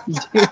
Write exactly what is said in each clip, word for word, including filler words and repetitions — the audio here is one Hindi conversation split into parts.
जी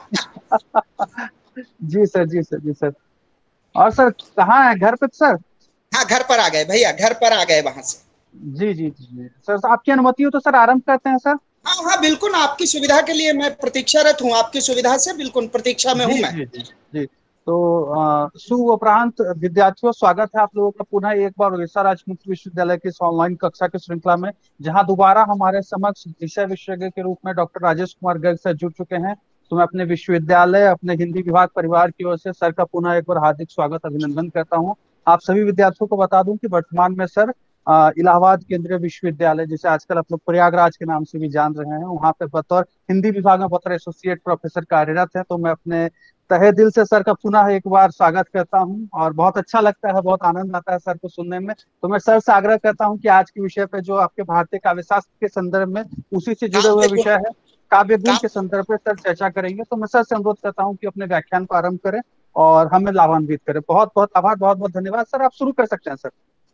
जी सर, जी सर, जी सर। और सर कहाँ है, घर पे सर? हाँ, घर पर आ गए भैया, घर पर आ गए वहां से। जी जी जी सर, आपकी अनुमति हो तो सर आरंभ करते हैं सर। हाँ हाँ बिल्कुल, आपकी सुविधा के लिए मैं प्रतीक्षारत हूँ, आपकी सुविधा से बिल्कुल प्रतीक्षा में हूँ जी मैं। जी जी जी। तो अ, शुभ उपरांत विद्यार्थियों, स्वागत है आप लोगों का पुनः एक बार उड़ीसा राज्य मुक्त विश्वविद्यालय की इस ऑनलाइन कक्षा की श्रृंखला में, जहां दोबारा हमारे समक्ष विषय विशेषज्ञ के रूप में डॉक्टर राजेश कुमार गर्ग सर जुड़ चुके हैं। तो मैं अपने विश्वविद्यालय, अपने हिंदी विभाग परिवार की ओर से सर का पुनः एक बार हार्दिक स्वागत अभिनंदन करता हूँ। आप सभी विद्यार्थियों को बता दूं कि वर्तमान में सर अ, इलाहाबाद केंद्रीय विश्वविद्यालय, जिसे आजकल आप लोग प्रयागराज के नाम से भी जान रहे हैं, वहाँ पे बतौर हिंदी विभाग में बतौर एसोसिएट प्रोफेसर कार्यरत है। तो मैं अपने तहे दिल से सर का पुनः एक बार स्वागत करता हूं और बहुत अच्छा लगता है, बहुत आनंद आता है सर को सुनने में। तो मैं सर से आग्रह करता हूं कि आज के विषय पे, जो आपके भारतीय काव्य शास्त्र के संदर्भ में उसी से जुड़े हुए काव्य गुण। विषय है, काव्य गुण के काव्य। संदर्भ पे सर चर्चा करेंगे। तो मैं सर से अनुरोध करता हूं कि अपने व्याख्यान को आरंभ करें और हमें लाभान्वित करें। बहुत बहुत आभार, बहुत बहुत धन्यवाद सर। आप शुरू कर सकते हैं सर।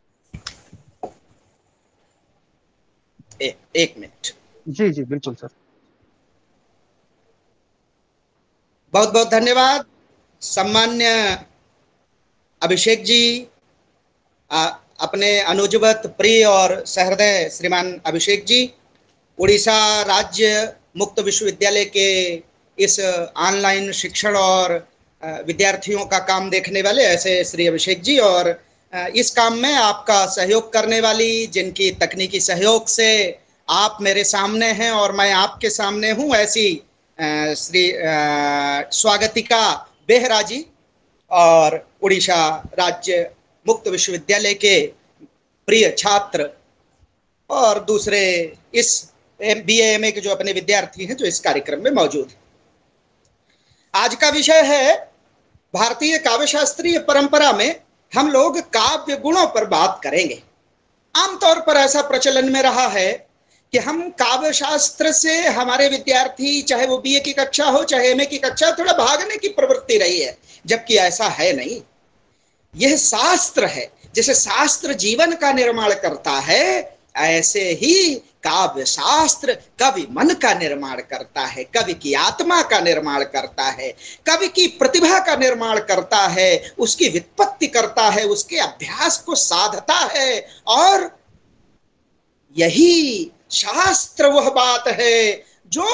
ए, एक मिनट। जी जी बिल्कुल सर। बहुत बहुत धन्यवाद सम्मान्य अभिषेक जी, आ, अपने अनुजवत प्रिय और सहृदय श्रीमान अभिषेक जी, उड़ीसा राज्य मुक्त विश्वविद्यालय के इस ऑनलाइन शिक्षण और विद्यार्थियों का काम देखने वाले ऐसे श्री अभिषेक जी, और इस काम में आपका सहयोग करने वाली, जिनकी तकनीकी सहयोग से आप मेरे सामने हैं और मैं आपके सामने हूं, ऐसी श्री स्वागतिका बेहरा जी, और उड़ीसा राज्य मुक्त विश्वविद्यालय के प्रिय छात्र और दूसरे इस बी एम ए के जो अपने विद्यार्थी हैं जो इस कार्यक्रम में मौजूद हैं। आज का विषय है भारतीय काव्य शास्त्रीय परंपरा में हम लोग काव्य गुणों पर बात करेंगे। आमतौर पर ऐसा प्रचलन में रहा है कि हम काव्य शास्त्र से हमारे विद्यार्थी, चाहे वो बीए की कक्षा हो चाहे एमए की कक्षा, थोड़ा भागने की प्रवृत्ति रही है, जबकि ऐसा है नहीं। यह शास्त्र है। जैसे शास्त्र जीवन का निर्माण करता है, ऐसे ही काव्य शास्त्र कवि मन का निर्माण करता है, कवि की आत्मा का निर्माण करता है, कवि की प्रतिभा का निर्माण करता है, उसकी व्युत्पत्ति करता है, उसके अभ्यास को साधता है। और यही शास्त्र वह बात है जो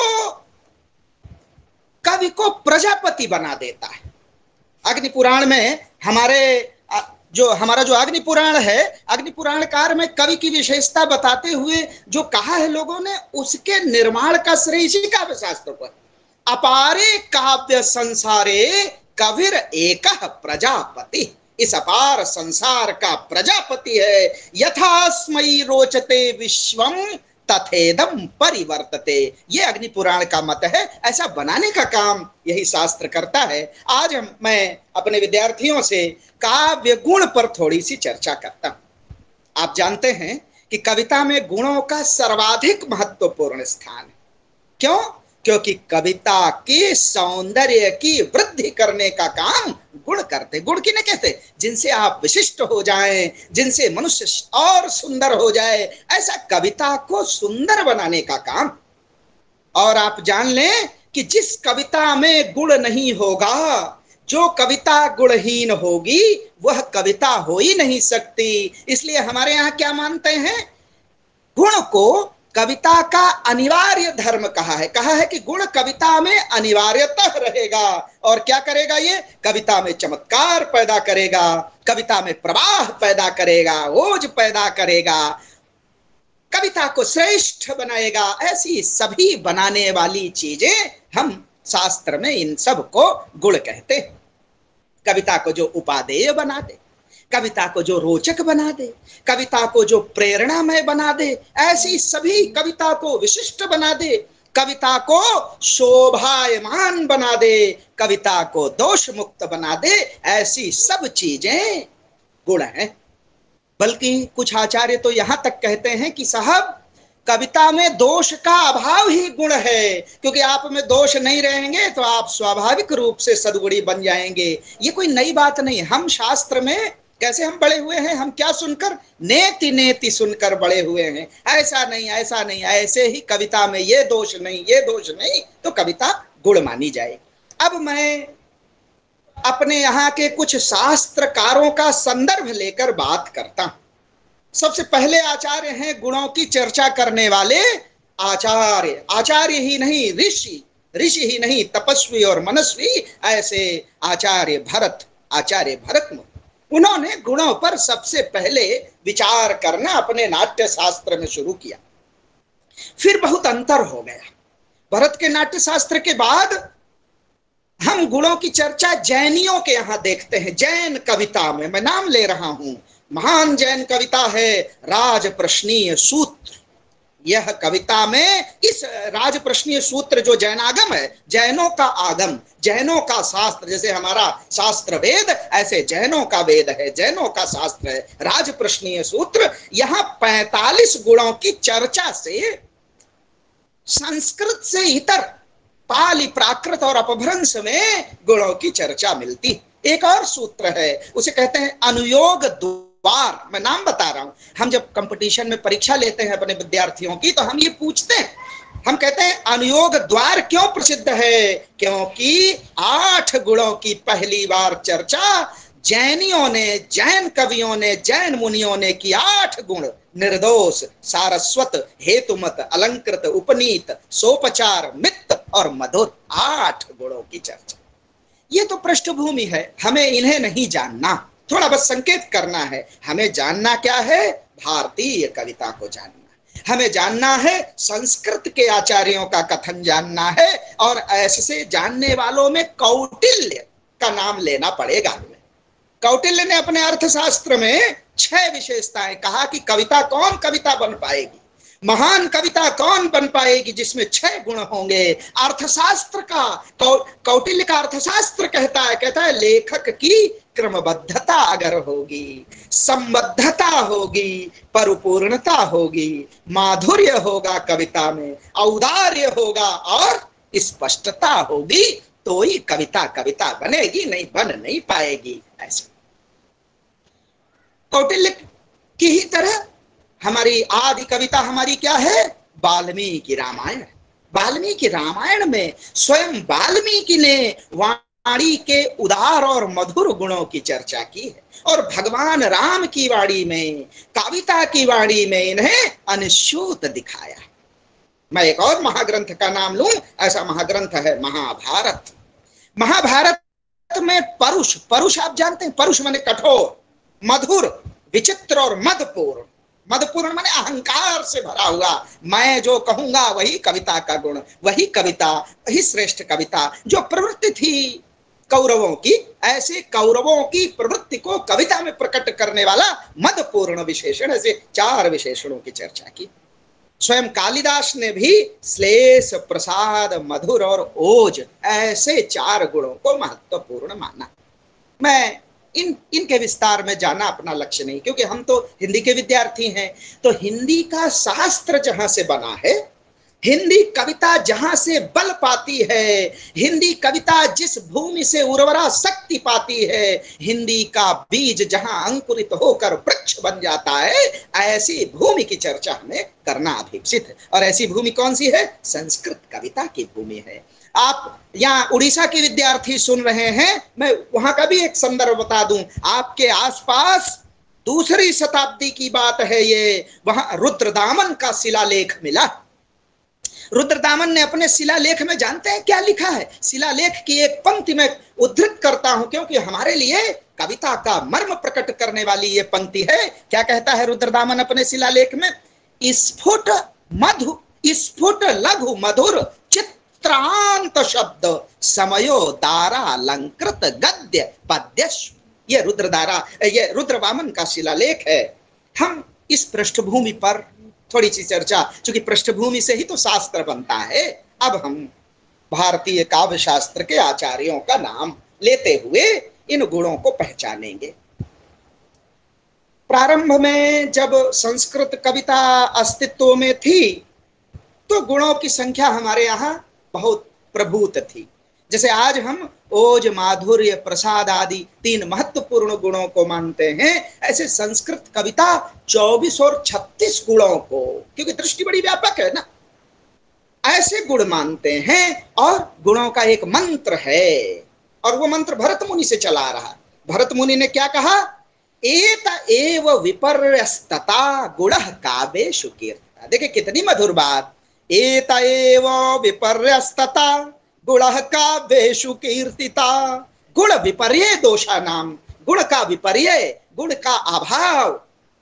कवि को प्रजापति बना देता है। अग्नि पुराण में हमारे जो हमारा जो अग्नि पुराण है, अग्नि पुराण कार में कवि की विशेषता बताते हुए जो कहा है लोगों ने, उसके निर्माण का श्रेय इसी काव्य शास्त्र पर। अपारे काव्य संसारे कविर एक प्रजापति। इस अपार संसार का प्रजापति है। यथास्मयी रोचते विश्वम तथेदम परिवर्तते। ये अग्नि पुराण का मत है। ऐसा बनाने का काम यही शास्त्र करता है। आज हम मैं अपने विद्यार्थियों से काव्य गुण पर थोड़ी सी चर्चा करता हूं। आप जानते हैं कि कविता में गुणों का सर्वाधिक महत्वपूर्ण स्थान है। क्यों? क्योंकि कविता के सौंदर्य की वृद्धि करने का काम गुण करते। गुण किन्हें कहते? जिनसे आप विशिष्ट हो जाएं, जिनसे मनुष्य और सुंदर हो जाए, ऐसा कविता को सुंदर बनाने का काम। और आप जान लें कि जिस कविता में गुण नहीं होगा, जो कविता गुणहीन होगी, वह कविता हो ही नहीं सकती। इसलिए हमारे यहां क्या मानते हैं? गुण को कविता का अनिवार्य धर्म कहा है। कहा है कि गुण कविता में अनिवार्यतः रहेगा। और क्या करेगा? ये कविता में चमत्कार पैदा करेगा, कविता में प्रवाह पैदा करेगा, ओज पैदा करेगा, कविता को श्रेष्ठ बनाएगा। ऐसी सभी बनाने वाली चीजें हम शास्त्र में इन सब को गुण कहते हैं। कविता को जो उपादेय बना दे, कविता को जो रोचक बना दे, कविता को जो प्रेरणामय बना दे, ऐसी सभी कविता को विशिष्ट बना दे, कविता को शोभायमान बना दे, कविता को दोष मुक्त बना दे, ऐसी सब चीजें गुण हैं। बल्कि कुछ आचार्य तो यहां तक कहते हैं कि साहब, कविता में दोष का अभाव ही गुण है, क्योंकि आप में दोष नहीं रहेंगे तो आप स्वाभाविक रूप से सद्गुणी बन जाएंगे। ये कोई नई बात नहीं। हम शास्त्र में कैसे हम बड़े हुए हैं? हम क्या सुनकर? नेति नेति सुनकर बड़े हुए हैं। ऐसा नहीं, ऐसा नहीं, ऐसे ही कविता में ये दोष नहीं, ये दोष नहीं, तो कविता गुण मानी जाए। अब मैं अपने यहाँ के कुछ शास्त्रकारों का संदर्भ लेकर बात करता हूं। सबसे पहले आचार्य हैं गुणों की चर्चा करने वाले आचार्य। आचार्य ही नहीं, ऋषि, ऋषि ही नहीं, तपस्वी और मनस्वी, ऐसे आचार्य भरत, आचार्य भरत मुनि, उन्होंने गुणों पर सबसे पहले विचार करना अपने नाट्य शास्त्र में शुरू किया। फिर बहुत अंतर हो गया। भरत के नाट्य शास्त्र के बाद हम गुणों की चर्चा जैनियों के यहां देखते हैं। जैन कविता में मैं नाम ले रहा हूं, महान जैन कविता है राजप्रश्नीय सूत्र। यह कविता में इस राजप्रश्नीय सूत्र जो जैनागम है, जैनों का आगम, जैनों का शास्त्र, जैसे हमारा शास्त्र वेद, ऐसे जैनों का वेद है, जैनों का शास्त्र है राजप्रश्नीय सूत्र। यहां पैंतालीस गुणों की चर्चा से संस्कृत से इतर पाली, प्राकृत और अपभ्रंश में गुणों की चर्चा मिलती। एक और सूत्र है, उसे कहते हैं अनुयोग द्वार। मैं नाम बता रहा हूं। हम जब कंपटीशन में परीक्षा लेते हैं अपने विद्यार्थियों की, तो हम ये पूछते हैं, हम कहते हैं अनुयोग द्वार क्यों प्रसिद्ध है? क्योंकि आठ गुणों की पहली बार चर्चा जैनियों ने, जैन कवियों ने, जैन मुनियों ने की। आठ गुण, निर्दोष, सारस्वत, हेतुमत, अलंकृत, उपनीत, सोपचार, मित्त और मधुर। आठ गुणों की चर्चा। ये तो पृष्ठभूमि है, हमें इन्हें नहीं जानना, थोड़ा बस संकेत करना है। हमें जानना क्या है? भारतीय कविता को जानना, हमें जानना है संस्कृत के आचार्यों का कथन जानना है, और ऐसे जानने वालों में कौटिल्य का नाम लेना पड़ेगा हमें। कौटिल्य ने अपने अर्थशास्त्र में छह विशेषताएं कहा कि कविता, कौन कविता बन पाएगी, महान कविता कौन बन पाएगी जिसमें छह गुण होंगे। अर्थशास्त्र का, कौटिल्य का अर्थशास्त्र कहता है कहता है लेखक की क्रमबद्धता अगर होगी, संबद्धता होगी, परिपूर्णता होगी, माधुर्य होगा कविता में, औदार्य होगा और स्पष्टता होगी, तो ही कविता कविता बनेगी, नहीं बन नहीं पाएगी। ऐसे कौटिल्य की ही तरह हमारी आदि कविता हमारी क्या है? वाल्मीकि रामायण। वाल्मीकि रामायण में स्वयं वाल्मीकि ने वाणी के उदार और मधुर गुणों की चर्चा की है, और भगवान राम की वाणी में, कविता की वाणी में इन्हें अनुसूत दिखाया। मैं एक और महाग्रंथ का नाम लूं, ऐसा महाग्रंथ है महाभारत। महाभारत में परुष, परुष आप जानते हैं, परुष माने कठोर, मधुर, विचित्र और मदपूर्ण। मदपूर्ण माने अहंकार से भरा हुआ, मैं जो कहूंगा वही कविता का गुण, वही कविता, वही श्रेष्ठ कविता। जो प्रवृत्ति थी कौरवों की, ऐसे कौरवों की प्रवृत्ति को कविता में प्रकट करने वाला मदपूर्ण विशेषण, ऐसे चार विशेषणों की चर्चा की। स्वयं कालिदास ने भी श्लेष, प्रसाद, मधुर और ओज, ऐसे चार गुणों को महत्वपूर्ण माना। मैं इन इनके विस्तार में जाना अपना लक्ष्य नहीं, क्योंकि हम तो हिंदी के विद्यार्थी हैं। तो हिंदी का शास्त्र जहां से बना है, हिंदी कविता जहां से बल पाती है, हिंदी कविता जिस भूमि से उर्वरा शक्ति पाती है, हिंदी का बीज जहां अंकुरित होकर वृक्ष बन जाता है, ऐसी भूमि की चर्चा हमें करना अभिप्सित है। और ऐसी भूमि कौन सी है? संस्कृत कविता की भूमि है। आप यहाँ उड़ीसा के विद्यार्थी सुन रहे हैं, मैं वहां का भी एक संदर्भ बता दूं। आपके आसपास दूसरी शताब्दी की बात है ये, वहां रुद्रदामन का शिलालेख मिला। रुद्रदामन ने अपने शिलालेख में जानते हैं क्या लिखा है? शिलालेख की एक पंक्ति में उद्धृत करता हूं, क्योंकि हमारे लिए कविता का मर्म प्रकट करने वाली ये पंक्ति है। क्या कहता है रुद्रदामन अपने शिलालेख में? स्फुट मधु, स्फुट लघु मधुर चित्रांत शब्द समयो दारा अलंकृत गद्य पद्यश्व। ये रुद्रदारा, ये रुद्रवामन का शिलालेख है। हम इस पृष्ठभूमि पर थोड़ी सी चर्चा, क्योंकि पृष्ठभूमि से ही तो शास्त्र बनता है। अब हम भारतीय काव्य शास्त्र के आचार्यों का नाम लेते हुए इन गुणों को पहचानेंगे। प्रारंभ में जब संस्कृत कविता अस्तित्व में थी, तो गुणों की संख्या हमारे यहाँ बहुत प्रभुत थी। जैसे आज हम ओज, माधुर्य, प्रसाद आदि तीन महत्वपूर्ण गुणों को मानते हैं, ऐसे संस्कृत कविता चौबीस और छत्तीस गुणों को, क्योंकि दृष्टि बड़ी व्यापक है ना, ऐसे गुण मानते हैं। और गुणों का एक मंत्र है, और वो मंत्र भरत मुनि से चला रहा। भरत मुनि ने क्या कहा? एत एव विपर्यस्तता गुणः काव्येषु कीर्तिता। देखिए कितनी मधुर बात। एत एव विपर्यस्तता गुणः काव्येषु कीर्तिता। गुण विपर्य दोषा नाम, गुण का विपर्य, गुण का अभाव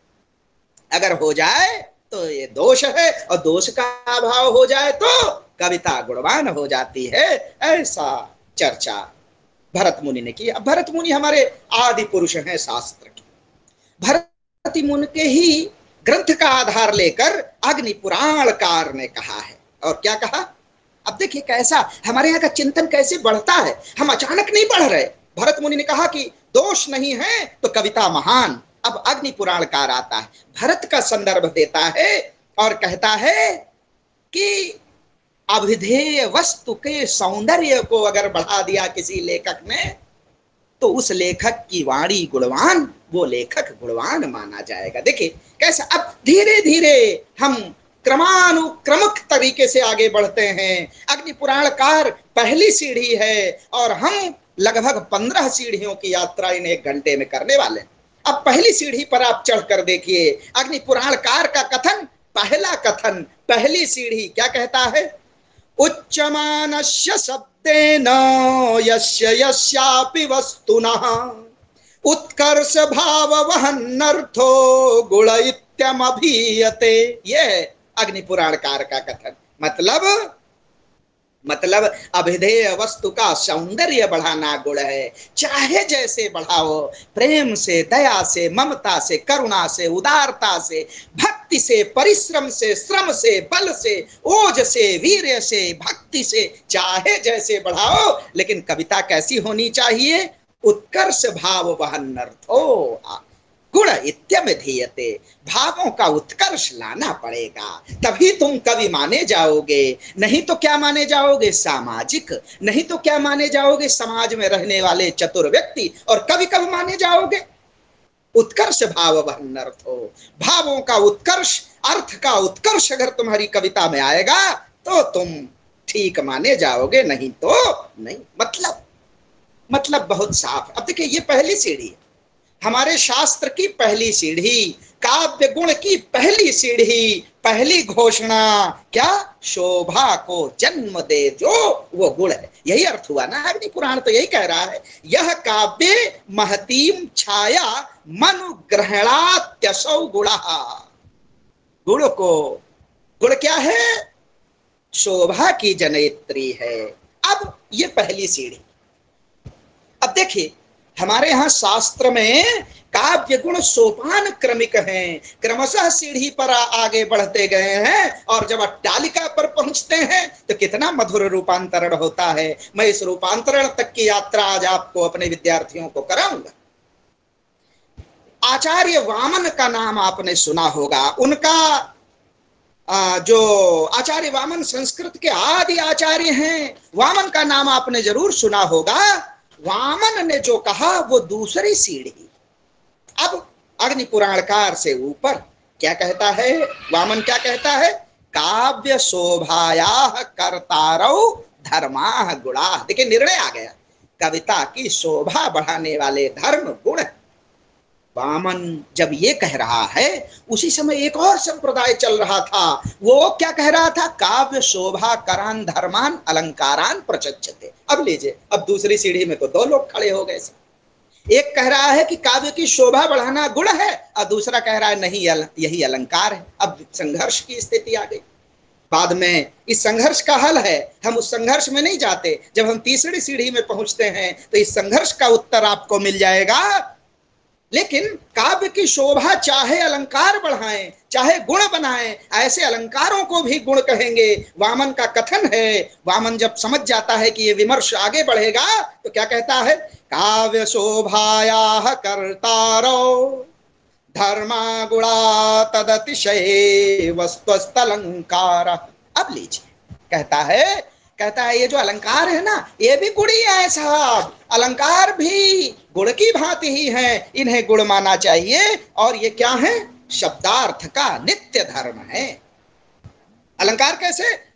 अगर हो जाए तो ये दोष है, और दोष का अभाव हो जाए तो कविता गुणवान हो जाती है। ऐसा चर्चा भरत मुनि ने की। अब भरत मुनि हमारे आदि पुरुष हैं शास्त्र के। भरत मुनि के ही ग्रंथ का आधार लेकर अग्नि पुराणकार ने कहा है। और क्या कहा? अब देखिए कैसा हमारे यहाँ का चिंतन कैसे बढ़ता है। हम अचानक नहीं बढ़ रहे। भरत मुनि ने कहा कि दोष नहीं है तो कविता महान। अब अग्नि पुराणकार आता है, भरत का संदर्भ देता है और कहता है कि अभिधेय वस्तु के सौंदर्य को अगर बढ़ा दिया किसी लेखक ने तो उस लेखक की वाणी गुणवान, वो लेखक गुणवान माना जाएगा। देखिए कैसा अब धीरे धीरे हम क्रमानुक्रमिक तरीके से आगे बढ़ते हैं। अग्नि पुराणकार पहली सीढ़ी है और हम लगभग पंद्रह सीढ़ियों की यात्रा इन एक घंटे में करने वाले। अब पहली सीढ़ी पर आप चढ़कर देखिए अग्नि पुराणकार का कथन, पहला कथन, पहली सीढ़ी क्या कहता है? उच्चमानस्य शब्देन यस्य यस्यापि वस्तुनः उत्कर्ष भाव वहन्नर्थो गुण इत्यमभीयते। ये अग्नि पुराणकार का कथन। मतलब मतलब अभिधेय वस्तु का सौंदर्य बढ़ाना गुण है। चाहे जैसे बढ़ाओ, प्रेम से, दया से, ममता से, करुणा से, उदारता से, भक्ति से, परिश्रम से, श्रम से, बल से, ओज से, वीर्य से, भक्ति से, चाहे जैसे बढ़ाओ, लेकिन कविता कैसी होनी चाहिए? उत्कर्ष भाव वहन्नर्थो गुण इत्यमधीयते। भावों का उत्कर्ष लाना पड़ेगा, तभी तुम कवि माने जाओगे। नहीं तो क्या माने जाओगे? सामाजिक। नहीं तो क्या माने जाओगे? समाज में रहने वाले चतुर व्यक्ति। और कवि कब माने जाओगे? उत्कर्ष भाव वहन्नर्थो। भावों का उत्कर्ष, अर्थ का उत्कर्ष अगर तुम्हारी कविता में आएगा तो तुम ठीक माने जाओगे, नहीं तो नहीं। मतलब मतलब बहुत साफ। अब देखिए ये पहली सीढ़ी है, हमारे शास्त्र की पहली सीढ़ी, काव्य गुण की पहली सीढ़ी, पहली घोषणा क्या? शोभा को जन्म दे जो वो गुण है। यही अर्थ हुआ ना, अग्नि पुराण तो यही कह रहा है। यह काव्य महतीम छाया मनु ग्रहणात्यसौ गुणा। गुण को, गुण क्या है? शोभा की जनयित्री है। अब ये पहली सीढ़ी। अब देखिए हमारे यहाँ शास्त्र में काव्य गुण सोपान क्रमिक हैं, क्रमशः सीढ़ी पर आगे बढ़ते गए हैं, और जब अट्टालिका पर पहुंचते हैं तो कितना मधुर रूपांतरण होता है। मैं इस रूपांतरण तक की यात्रा आज आपको, अपने विद्यार्थियों को कराऊंगा। आचार्य वामन का नाम आपने सुना होगा। उनका जो आचार्य वामन संस्कृत के आदि आचार्य हैं, वामन का नाम आपने जरूर सुना होगा। वामन ने जो कहा वो दूसरी सीढ़ी। अब अग्नि पुराणकार से ऊपर क्या कहता है? वामन क्या कहता है? काव्य शोभायाः कर्तारौ धर्माः गुणाः। देखिए निर्णय आ गया, कविता की शोभा बढ़ाने वाले धर्म गुण। वामन जब ये कह रहा है, उसी समय एक और संप्रदाय चल रहा था। वो क्या कह रहा था? काव्य शोभा करान धर्मान अलंकारान प्रचक्षते। अब लीजिए, अब दूसरी सीढ़ी में तो दो लोग खड़े हो गए। एक कह रहा है कि काव्य की शोभा बढ़ाना गुण है, और दूसरा कह रहा है नहीं यही अलंकार है। अब संघर्ष की स्थिति आ गई। बाद में इस संघर्ष का हल है, हम उस संघर्ष में नहीं जाते। जब हम तीसरी सीढ़ी में पहुंचते हैं तो इस संघर्ष का उत्तर आपको मिल जाएगा। लेकिन काव्य की शोभा चाहे अलंकार बढ़ाएं, चाहे गुण बनाएं, ऐसे अलंकारों को भी गुण कहेंगे। वामन का कथन है। वामन जब समझ जाता है कि ये विमर्श आगे बढ़ेगा तो क्या कहता है? काव्य शोभायाः कर्तारो धर्मा गुणा तदतिशय वस्तुस्तलंकार। अब लीजिए कहता है कहता है ये जो अलंकार है ना, ये भी गुण ही है साहब। अलंकार भी गुण की भांति ही है, इन्हें गुण माना चाहिए। और ये क्या है? शब्दार्थ का नित्य धर्म है। अलंकार कैसे?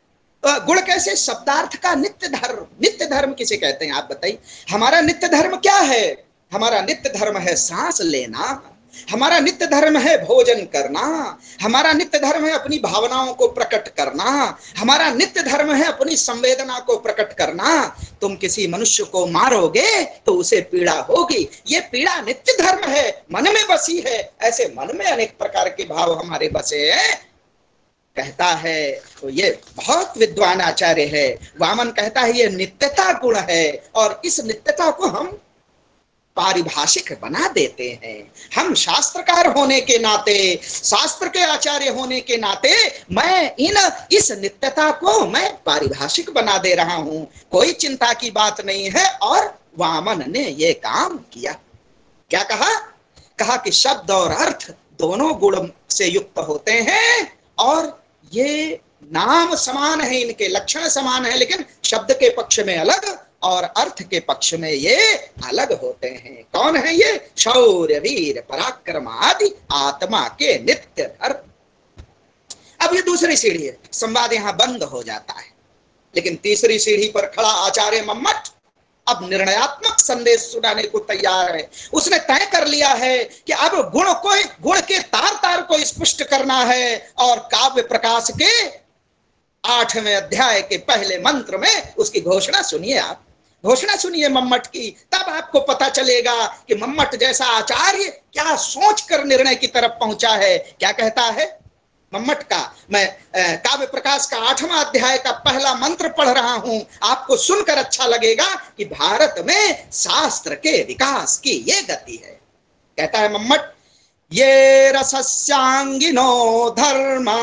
गुण कैसे? शब्दार्थ का नित्य धर्म। नित्य धर्म किसे कहते हैं आप बताइए? हमारा नित्य धर्म क्या है? हमारा नित्य धर्म है सांस लेना, हमारा नित्य धर्म है भोजन करना, हमारा नित्य धर्म है अपनी भावनाओं को प्रकट करना, हमारा नित्य धर्म है अपनी संवेदना को प्रकट करना। तुम किसी मनुष्य को मारोगे तो उसे पीड़ा होगी, ये पीड़ा नित्य धर्म है, मन में बसी है। ऐसे मन में अनेक प्रकार के भाव हमारे बसे हैं, कहता है तो ये बहुत विद्वान आचार्य है। वामन कहता है ये नित्यता गुण है, और इस नित्यता को हम पारिभाषिक बना देते हैं। हम शास्त्रकार होने के नाते, शास्त्र के आचार्य होने के नाते मैं इन इस नित्यता को मैं पारिभाषिक बना दे रहा हूं, कोई चिंता की बात नहीं है। और वामन ने ये काम किया। क्या कहा? कहा कि शब्द और अर्थ दोनों गुण से युक्त होते हैं, और ये नाम समान है, इनके लक्षण समान है, लेकिन शब्द के पक्ष में अलग और अर्थ के पक्ष में ये अलग होते हैं। कौन है ये? शौर्य, वीर, पराक्रम आदि आत्मा के नित्य धर्म। अब ये दूसरी सीढ़ी है, संवाद यहां बंद हो जाता है। लेकिन तीसरी सीढ़ी पर खड़ा आचार्य मम्मट अब निर्णयात्मक संदेश सुनाने को तैयार है। उसने तय कर लिया है कि अब गुण को गुण के तार तार को स्पष्ट करना है, और काव्य प्रकाश के आठवें अध्याय के पहले मंत्र में उसकी घोषणा सुनिए। आप घोषणा सुनिए मम्मट की, तब आपको पता चलेगा कि मम्मट जैसा आचार्य क्या सोचकर निर्णय की तरफ पहुंचा है। क्या कहता है मम्मट का? मैं काव्य प्रकाश का आठवां अध्याय का पहला मंत्र पढ़ रहा हूं, आपको सुनकर अच्छा लगेगा कि भारत में शास्त्र के विकास की ये गति है। कहता है मम्मट, ये रसस्यांगिनो धर्मा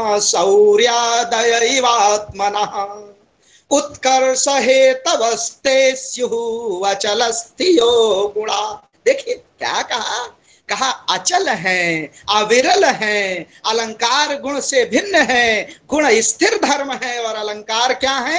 शौर्यादयैवात्मनः उत्कर्ष हेतवस्ते स्युः अचलस्थियो गुणा। देखिए क्या कहा? कहा अचल हैं, अविरल हैं, अलंकार गुण से भिन्न है, गुण स्थिर धर्म है, और अलंकार क्या है?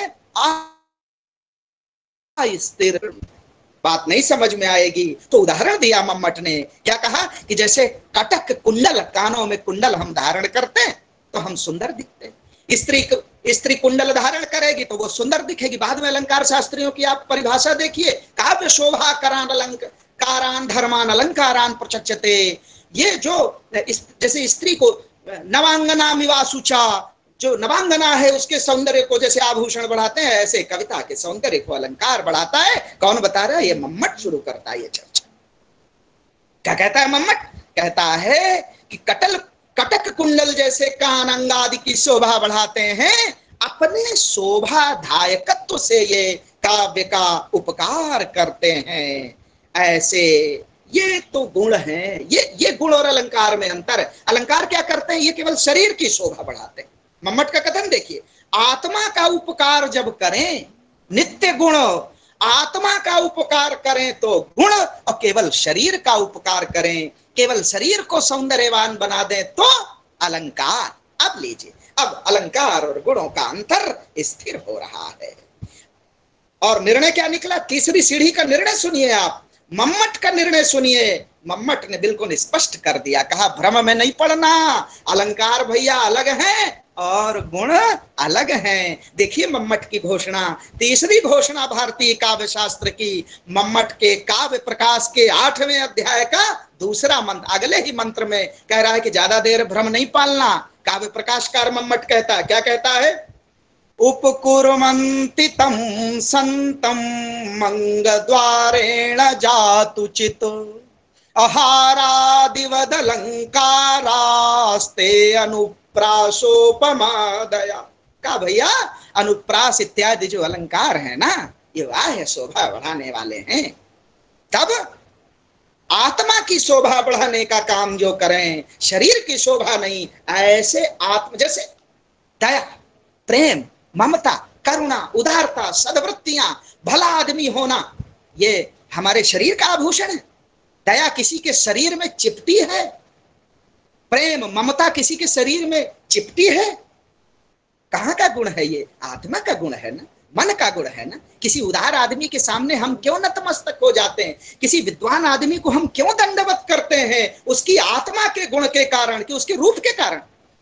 अस्थिर। बात नहीं समझ में आएगी तो उदाहरण दिया मम्मट ने। क्या कहा? कि जैसे कटक कुंडल, कानों में कुंडल हम धारण करते हैं तो हम सुंदर दिखते हैं। स्त्री स्त्री कुंडल धारण करेगी तो वो सुंदर दिखेगी। बाद में अलंकार शास्त्रियों की आप परिभाषा देखिए, काव्य शोभा करान अलंकारान धर्मान अलंकारान प्रचक्षते। ये जो जैसे स्त्री को नवांगना मिवासुचा, जो नवांगना है उसके सौंदर्य को जैसे आभूषण बढ़ाते हैं, ऐसे कविता के सौंदर्य को अलंकार बढ़ाता है। कौन बता रहा है? ये मम्मट शुरू करता है ये चर्चा। क्या कहता है मम्मट? कहता है कि कटल कटक कुंडल जैसे कान अंग आदि की शोभा बढ़ाते हैं, अपने शोभाधायकत्व से ये काव्य का उपकार करते हैं। ऐसे ये तो गुण हैं। ये ये गुण और अलंकार में अंतर है। अलंकार क्या करते हैं? ये केवल शरीर की शोभा बढ़ाते हैं। मम्मट का कथन देखिए, आत्मा का उपकार जब करें, नित्य गुण आत्मा का उपकार करें तो गुण, और केवल शरीर का उपकार करें, केवल शरीर को सौंदर्यवान बना दें तो अलंकार। अब लीजिए, अब अलंकार और गुणों का अंतर स्थिर हो रहा है। और निर्णय क्या निकला? तीसरी सीढ़ी का निर्णय सुनिए आप, मम्मट का निर्णय सुनिए। मम्मट ने बिल्कुल स्पष्ट कर दिया, कहा भ्रम में नहीं पड़ना, अलंकार भैया अलग हैं और गुण अलग हैं। देखिए मम्मट की घोषणा, तीसरी घोषणा भारतीय काव्य शास्त्र की, मम्मट के काव्य प्रकाश के आठवें अध्याय का दूसरा मंत्र, अगले ही मंत्र में कह रहा है कि ज्यादा देर भ्रम नहीं पालना। काव्य प्रकाशकार मम्मट कहता, क्या कहता है? उपकुर्वन्ति तं संतं मंगद्वारेण जातुचित आहारादिवदलंकारास्ते अनुप्रासोपमादया। का भैया अनुप्रास इत्यादि जो अलंकार है ना, ये वाह शोभा बढ़ाने वाले हैं। तब आत्मा की शोभा बढ़ाने का काम जो करें, शरीर की शोभा नहीं। ऐसे आत्म जैसे दया, प्रेम, ममता, करुणा, उदारता, सद्वृत्तियां, भला आदमी होना, ये हमारे शरीर का आभूषण है। दया किसी के शरीर में चिपटी है, प्रेम ममता किसी के शरीर में चिपटी है। कहाँ का गुण है ये? आत्मा का गुण है ना, मन का गुण है ना। किसी उदार आदमी के सामने हम क्यों नतमस्तक हो जाते हैं? किसी विद्वान आदमी को हम क्यों दंडवत करते हैं? उसकी आत्मा के गुण के कारण, कि उसके रूप के कारण।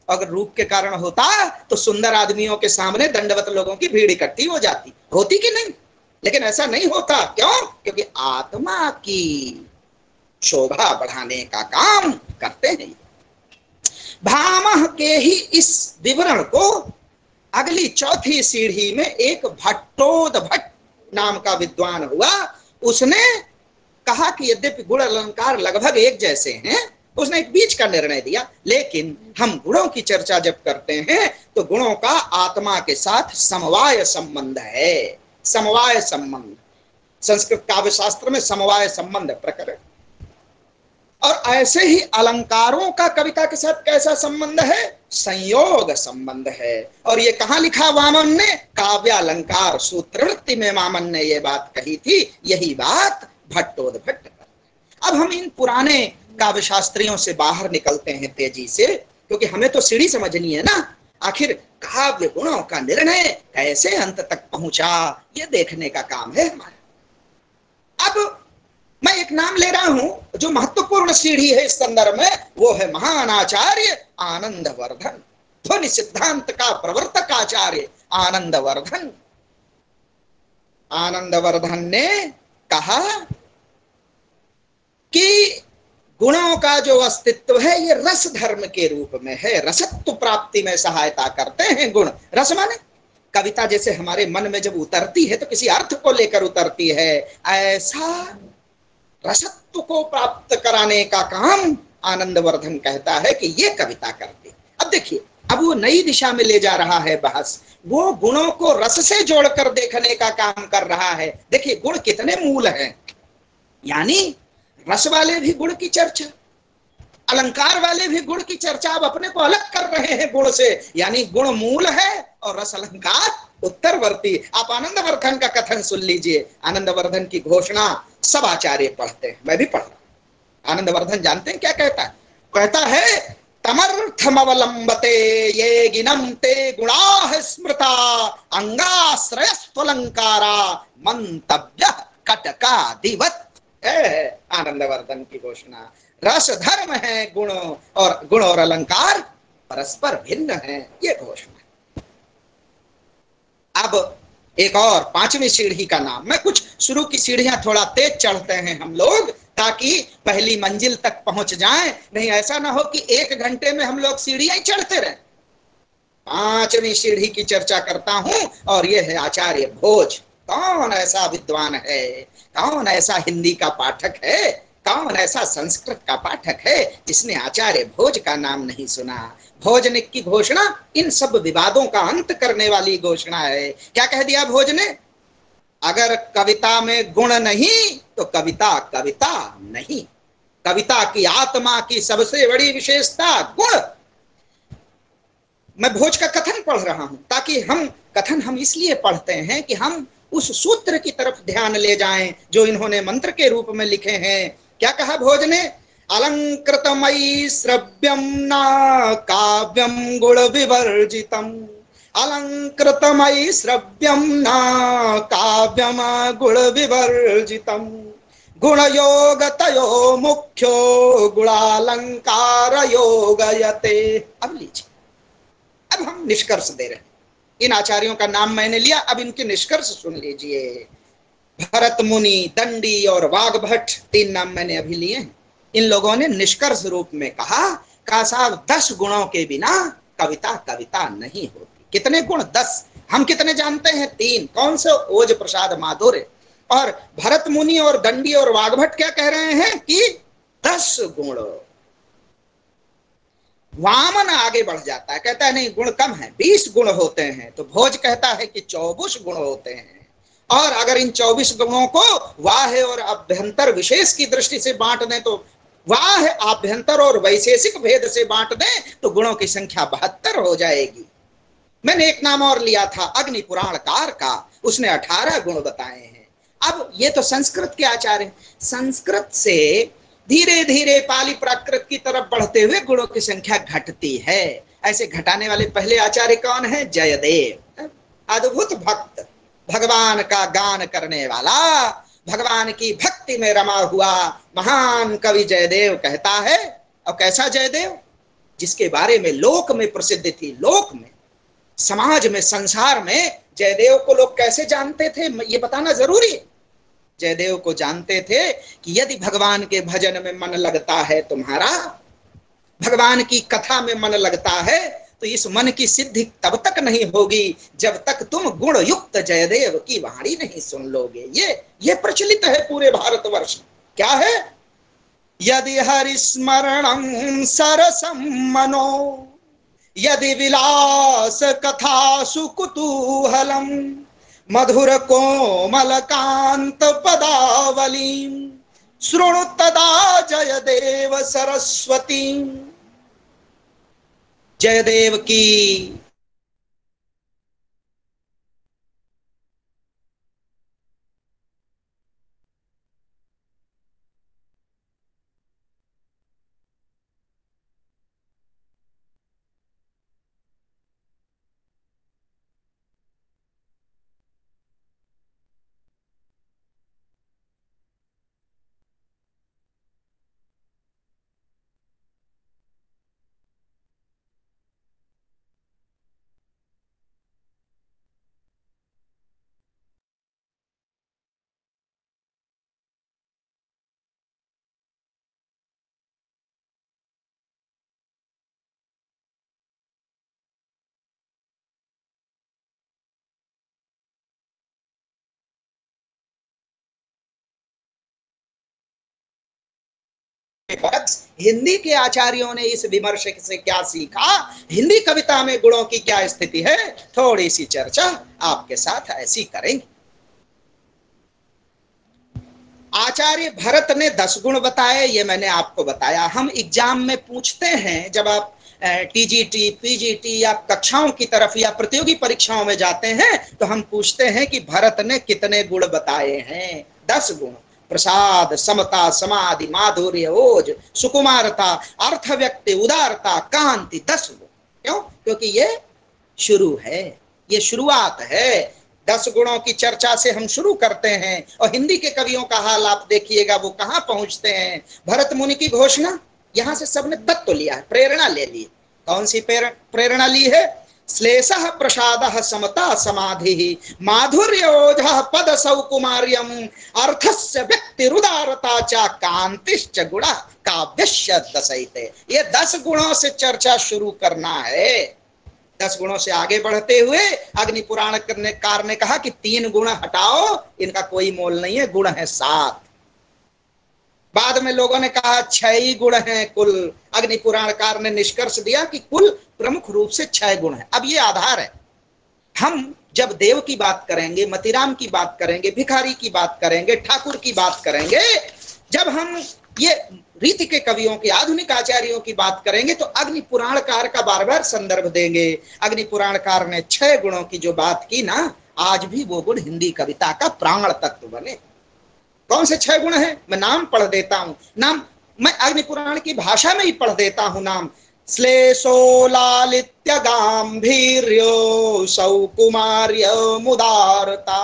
अगर रूप के कारण होता तो सुंदर आदमियों के सामने दंडवत लोगों की भीड़ इकट्ठी हो जाती, होती कि नहीं? लेकिन ऐसा नहीं होता। क्यों? क्योंकि आत्मा की शोभा बढ़ाने का काम करते हैं। भामह के ही इस विवरण को अगली चौथी सीढ़ी में एक भट्टोदभट्ट नाम का विद्वान हुआ, उसने कहा कि यद्यपि गुण अलंकार लगभग एक जैसे हैं, उसने एक बीच का निर्णय दिया, लेकिन हम गुणों की चर्चा जब करते हैं तो गुणों का आत्मा के साथ समवाय संबंध है। समवाय संबंध, संस्कृत काव्य शास्त्र में समवाय संबंध प्रकरण। और ऐसे ही अलंकारों का कविता के साथ कैसा संबंध है? संयोग संबंध है। और ये कहां लिखा वामन ने? काव्यालंकार सूत्रवृत्ति में वामन ने ये बात कही थी। यही बात भट्टोदभट्ट। अब हम इन पुराने काव्य शास्त्रियों से बाहर निकलते हैं तेजी से, क्योंकि हमें तो सीढ़ी समझनी है ना। आखिर काव्य गुणों का निर्णय कैसे अंत तक पहुंचा, ये देखने का काम है हमारा। अब मैं एक नाम ले रहा हूं जो महत्वपूर्ण सीढ़ी है इस संदर्भ में, वो है महान आचार्य आनंदवर्धन, ध्वनि सिद्धांत का प्रवर्तक आचार्य आनंदवर्धन। आनंदवर्धन ने कहा कि गुणों का जो अस्तित्व है ये रस धर्म के रूप में है, रसत्व प्राप्ति में सहायता करते हैं गुण। रस माने कविता जैसे हमारे मन में जब उतरती है तो किसी अर्थ को लेकर उतरती है, ऐसा रसत्व को प्राप्त कराने का काम आनंदवर्धन कहता है कि ये कविता करती। अब देखिए, अब वो नई दिशा में ले जा रहा है बहस, वो गुणों को रस से जोड़कर देखने का काम कर रहा है। देखिए गुण कितने मूल हैं, यानी रस वाले भी गुण की चर्चा, अलंकार वाले भी गुण की चर्चा अब अपने को अलग कर रहे हैं गुण से, यानी गुण मूल है और रस अलंकार उत्तरवर्ती। आप आनंदवर्धन का कथन सुन लीजिए। आनंदवर्धन की घोषणा सब आचार्य पढ़ते हैं, मैं भी पढ़ रहा हूं। आनंदवर्धन जानते हैं क्या कहता है? कहता है तमर्थमवलंबते ये गिनम ते गुणाः स्मृता अंगाश्रयस्त्वलंकारा मंतव्य कटकादिवत्। आनंदवर्धन की घोषणा, रस धर्म है गुण, और गुण और अलंकार परस्पर भिन्न है, ये घोषणा। अब एक और पांचवी सीढ़ी का नाम, मैं कुछ शुरू की सीढ़ियां थोड़ा तेज चढ़ते हैं हम लोग ताकि पहली मंजिल तक पहुंच जाएं, नहीं ऐसा ना हो कि एक घंटे में हम लोग सीढ़ियां चढ़ते रहें। पांचवी सीढ़ी की चर्चा करता हूं और यह है आचार्य भोज। कौन ऐसा विद्वान है, कौन ऐसा हिंदी का पाठक है, कौन ऐसा संस्कृत का पाठक है जिसने आचार्य भोज का नाम नहीं सुना? भोज ने की घोषणा इन सब विवादों का अंत करने वाली घोषणा है। क्या कह दिया भोज ने? अगर कविता में गुण नहीं तो कविता कविता नहीं। कविता की आत्मा की सबसे बड़ी विशेषता गुण। मैं भोज का कथन पढ़ रहा हूं ताकि हम कथन हम इसलिए पढ़ते हैं कि हम उस सूत्र की तरफ ध्यान ले जाएं जो इन्होंने मंत्र के रूप में लिखे हैं। क्या कहा भोज ने? अलंकृतमयी श्रव्यम न काव्यम गुण विवर्जितम, अलंकृतमयी श्रव्यम न काव्यम गुण विवर्जितम, गुण योग तयो मुख्यो गुणालंकार योगयते। अब लीजिए, अब हम निष्कर्ष दे रहे हैं। इन आचार्यों का नाम मैंने लिया, अब इनके निष्कर्ष सुन लीजिए। भरत मुनि, दंडी और वाग्भट, तीन नाम मैंने अभी लिए हैं। इन लोगों ने निष्कर्ष रूप में कहा का साहब दस गुणों के बिना कविता कविता नहीं होती। कितने गुण? दस। हम कितने जानते हैं? तीन। कौन से? ओज, प्रसाद, माधुर्य। और भरत मुनि और दंडी और वाग्भट क्या कह रहे हैं कि दस गुण। वामन आगे बढ़ जाता है, कहता है नहीं गुण कम है, बीस गुण होते हैं। तो भोज कहता है कि चौबीस गुण होते हैं। और अगर इन चौबीस गुणों को वाह्य और अभ्यंतर विशेष की दृष्टि से बांट दें तो वाह्य, आभ्यंतर और वैशेषिक भेद से बांट दें तो गुणों की संख्या बहत्तर हो जाएगी। मैंने एक नाम और लिया था अग्नि पुराणकार का, उसने अठारह गुण बताए हैं। अब ये तो संस्कृत के आचार्य, संस्कृत से धीरे धीरे पाली प्राकृत की तरफ बढ़ते हुए गुणों की संख्या घटती है। ऐसे घटाने वाले पहले आचार्य कौन है? जयदेव। अद्भुत भक्त, भगवान का गान करने वाला, भगवान की भक्ति में रमा हुआ महान कवि जयदेव कहता है। और कैसा जयदेव? जिसके बारे में लोक में प्रसिद्ध थी, लोक में, समाज में, संसार में जयदेव को लोग कैसे जानते थे ये बताना जरूरी है। जयदेव को जानते थे कि यदि भगवान के भजन में मन लगता है तुम्हारा, भगवान की कथा में मन लगता है, तो इस मन की सिद्धि तब तक नहीं होगी जब तक तुम गुण युक्त जयदेव की वाणी नहीं सुन लोगे। ये ये प्रचलित है पूरे भारतवर्ष। क्या है? यदि हरिस्मरणं सरसं मनो, यदि विलास कथासु कुतूहलम, मधुर कोमल कांत पदावलीं, शृणु तदा जयदेव सरस्वती। जयदेव की हिंदी के आचार्यों ने इस विमर्श से क्या सीखा, हिंदी कविता में गुणों की क्या स्थिति है, थोड़ी सी चर्चा आपके साथ ऐसी करेंगे। आचार्य भरत ने दस गुण बताए, ये मैंने आपको बताया। हम एग्जाम में पूछते हैं, जब आप टीजीटी, पीजीटी या कक्षाओं की तरफ या प्रतियोगी परीक्षाओं में जाते हैं, तो हम पूछते हैं कि भरत ने कितने गुण बताए हैं। दस गुण। प्रसाद, समता, समाधि, माधुर्य, ओज, सुकुमारता, अर्थ व्यक्ति, उदारता, कांति, दस गुण। क्यों? क्योंकि ये शुरू है, ये शुरुआत है। दस गुणों की चर्चा से हम शुरू करते हैं। और हिंदी के कवियों का हाल आप देखिएगा, वो कहां पहुंचते हैं। भरत मुनि की घोषणा, यहां से सबने तत्व लिया है, प्रेरणा ले ली। कौन सी प्रेरणा ली है? श्लेषः प्रसादः समता समाधि माधुर्योजः पद सौकुमार्यम अर्थस्य व्यक्तिरुदारता च कांतिश्च गुणः काव्यस्य दशैते। ये दस गुणों से चर्चा शुरू करना है। दस गुणों से आगे बढ़ते हुए अग्नि पुराण करने कार ने कहा कि तीन गुण हटाओ, इनका कोई मोल नहीं है, गुण है सात। बाद में लोगों ने कहा छह ही गुण हैं कुल। अग्नि पुराणकार ने निष्कर्ष दिया कि कुल प्रमुख रूप से छह गुण हैं। अब ये आधार है। हम जब देव की बात करेंगे, मतीराम की बात करेंगे, भिखारी की बात करेंगे, ठाकुर की बात करेंगे, जब हम ये रीति के कवियों के, आधुनिक आचार्यों की बात करेंगे, तो अग्नि पुराणकार का बार बार संदर्भ देंगे। अग्नि पुराणकार ने छह गुणों की जो बात की ना, आज भी वो गुण हिंदी कविता का प्राण तत्व बने। कौन से छह गुण हैं? मैं नाम पढ़ देता हूं। नाम मैं अग्नि पुराण की भाषा में ही पढ़ देता हूं नाम। श्लेषो लालित्य गांभीर्यो सौकुमार्य मुदारता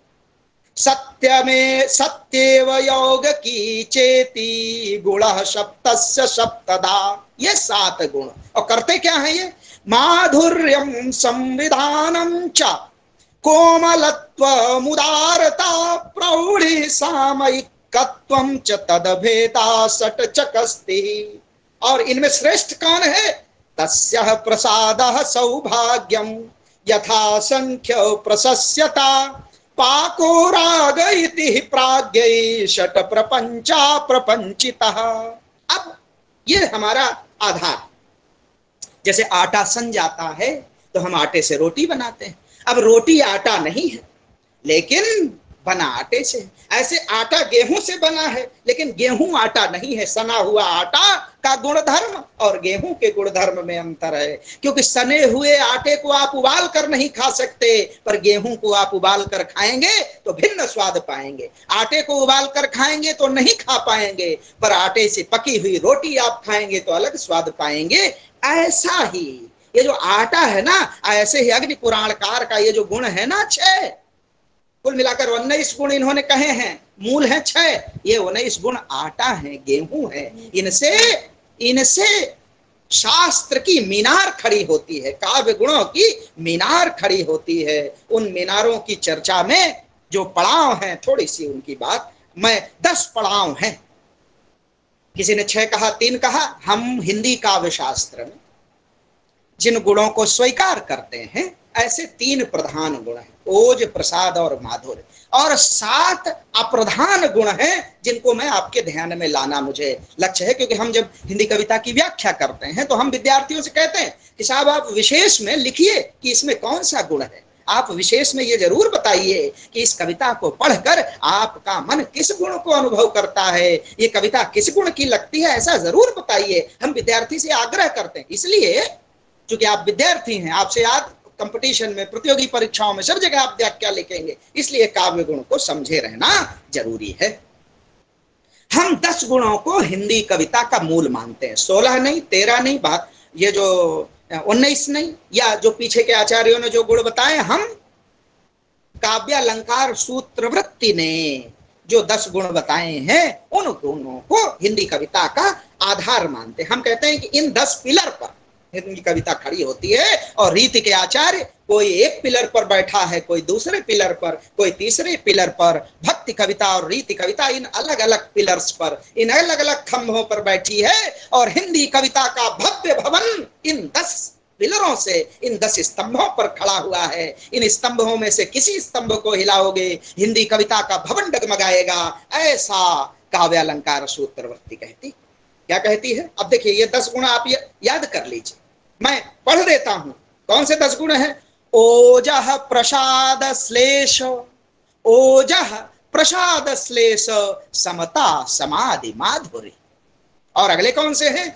सत्य में सत्येव योग की चेती गुणः सप्तस्य सप्तदा। ये सात गुण। और करते क्या है ये? माधुर्यम संविधानम च कोमलत्व मुदारता प्रौढ़ि सामयिकत्वं च तदभेदा सट चकस्ति। और इनमें श्रेष्ठ कौन है? तस्यः प्रसादः सौभाग्यम यथा संख्य प्रशस्यता पाको राग इति प्राज्ञै षट प्रपंचा प्रपंचितः। अब ये हमारा आधार। जैसे आटा सन जाता है तो हम आटे से रोटी बनाते हैं। अब रोटी आटा नहीं है, लेकिन बना आटे से। ऐसे आटा गेहूं से बना है, लेकिन गेहूं आटा नहीं है। सना हुआ आटा का गुणधर्म और गेहूं के गुणधर्म में अंतर है। क्योंकि सने हुए आटे को आप उबाल कर नहीं खा सकते, पर गेहूं को आप उबाल कर खाएंगे तो भिन्न स्वाद पाएंगे। आटे को उबाल कर खाएंगे तो नहीं खा पाएंगे, पर आटे से पकी हुई रोटी आप खाएंगे तो अलग स्वाद पाएंगे। ऐसा ही ये जो आटा है ना, ऐसे ही अग्नि पुराणकार का ये जो गुण है ना, छह, कुल मिलाकर उन्नीस गुण इन्होंने कहे हैं। मूल है छह, ये उन्नीस गुण आटा है, गेहूं है। इनसे इनसे शास्त्र की मीनार खड़ी होती है, काव्य गुणों की मीनार खड़ी होती है। उन मीनारों की चर्चा में जो पड़ाव हैं, थोड़ी सी उनकी बात, मैं दस पड़ाव हैं, किसी ने छह कहा, तीन कहा, हम हिंदी काव्य शास्त्र में जिन गुणों को स्वीकार करते हैं ऐसे तीन प्रधान गुण हैं, ओज, प्रसाद और माधुर्य, और सात अप्रधान गुण हैं जिनको मैं आपके ध्यान में लाना मुझे लक्ष्य है। क्योंकि हम जब हिंदी कविता की व्याख्या करते हैं तो हम विद्यार्थियों से कहते हैं कि साहब आप विशेष में लिखिए कि इसमें कौन सा गुण है, आप विशेष में ये जरूर बताइए कि इस कविता को पढ़कर आपका मन किस गुण को अनुभव करता है, ये कविता किस गुण की लगती है, ऐसा जरूर बताइए। हम विद्यार्थी से आग्रह करते हैं, इसलिए क्योंकि आप विद्यार्थी हैं, आपसे याद कंपटीशन में, प्रतियोगी परीक्षाओं में सब जगह आप व्याख्या लिखेंगे, इसलिए काव्य गुण को समझे रहना जरूरी है। हम दस गुणों को हिंदी कविता का मूल मानते हैं, सोलह नहीं, तेरह नहीं, बात ये जो उन्नीस नहीं, या जो पीछे के आचार्यों ने जो गुण बताए, हम काव्यालंकार सूत्रवृत्ति ने जो दस गुण बताए हैं उन गुणों को हिंदी कविता का आधार मानते हैं। हम कहते हैं कि इन दस पिलर पर हिंदी कविता खड़ी होती है, और रीति के आचार्य कोई एक पिलर पर बैठा है, कोई दूसरे पिलर पर, कोई तीसरे पिलर पर, भक्ति कविता और रीति कविता इन अलग अलग पिलर्स पर, इन अलग अलग खंभों पर बैठी है, और हिंदी कविता का भव्य भवन इन दस पिलरों से, इन दस स्तंभों पर खड़ा हुआ है। इन स्तंभों में से किसी स्तंभ को हिलाओगे हिंदी कविता का भवन डगमगाएगा, ऐसा काव्यालंकार सूत्रवृत्ति कहती क्या कहती है। अब देखिए ये दस गुण आप याद कर लीजिए, मैं पढ़ देता हूं कौन से दस गुण हैं। ओजः प्रसाद श्लेष, ओजः प्रसाद श्लेष, समता समाधि माधुर्य। और अगले कौन से हैं,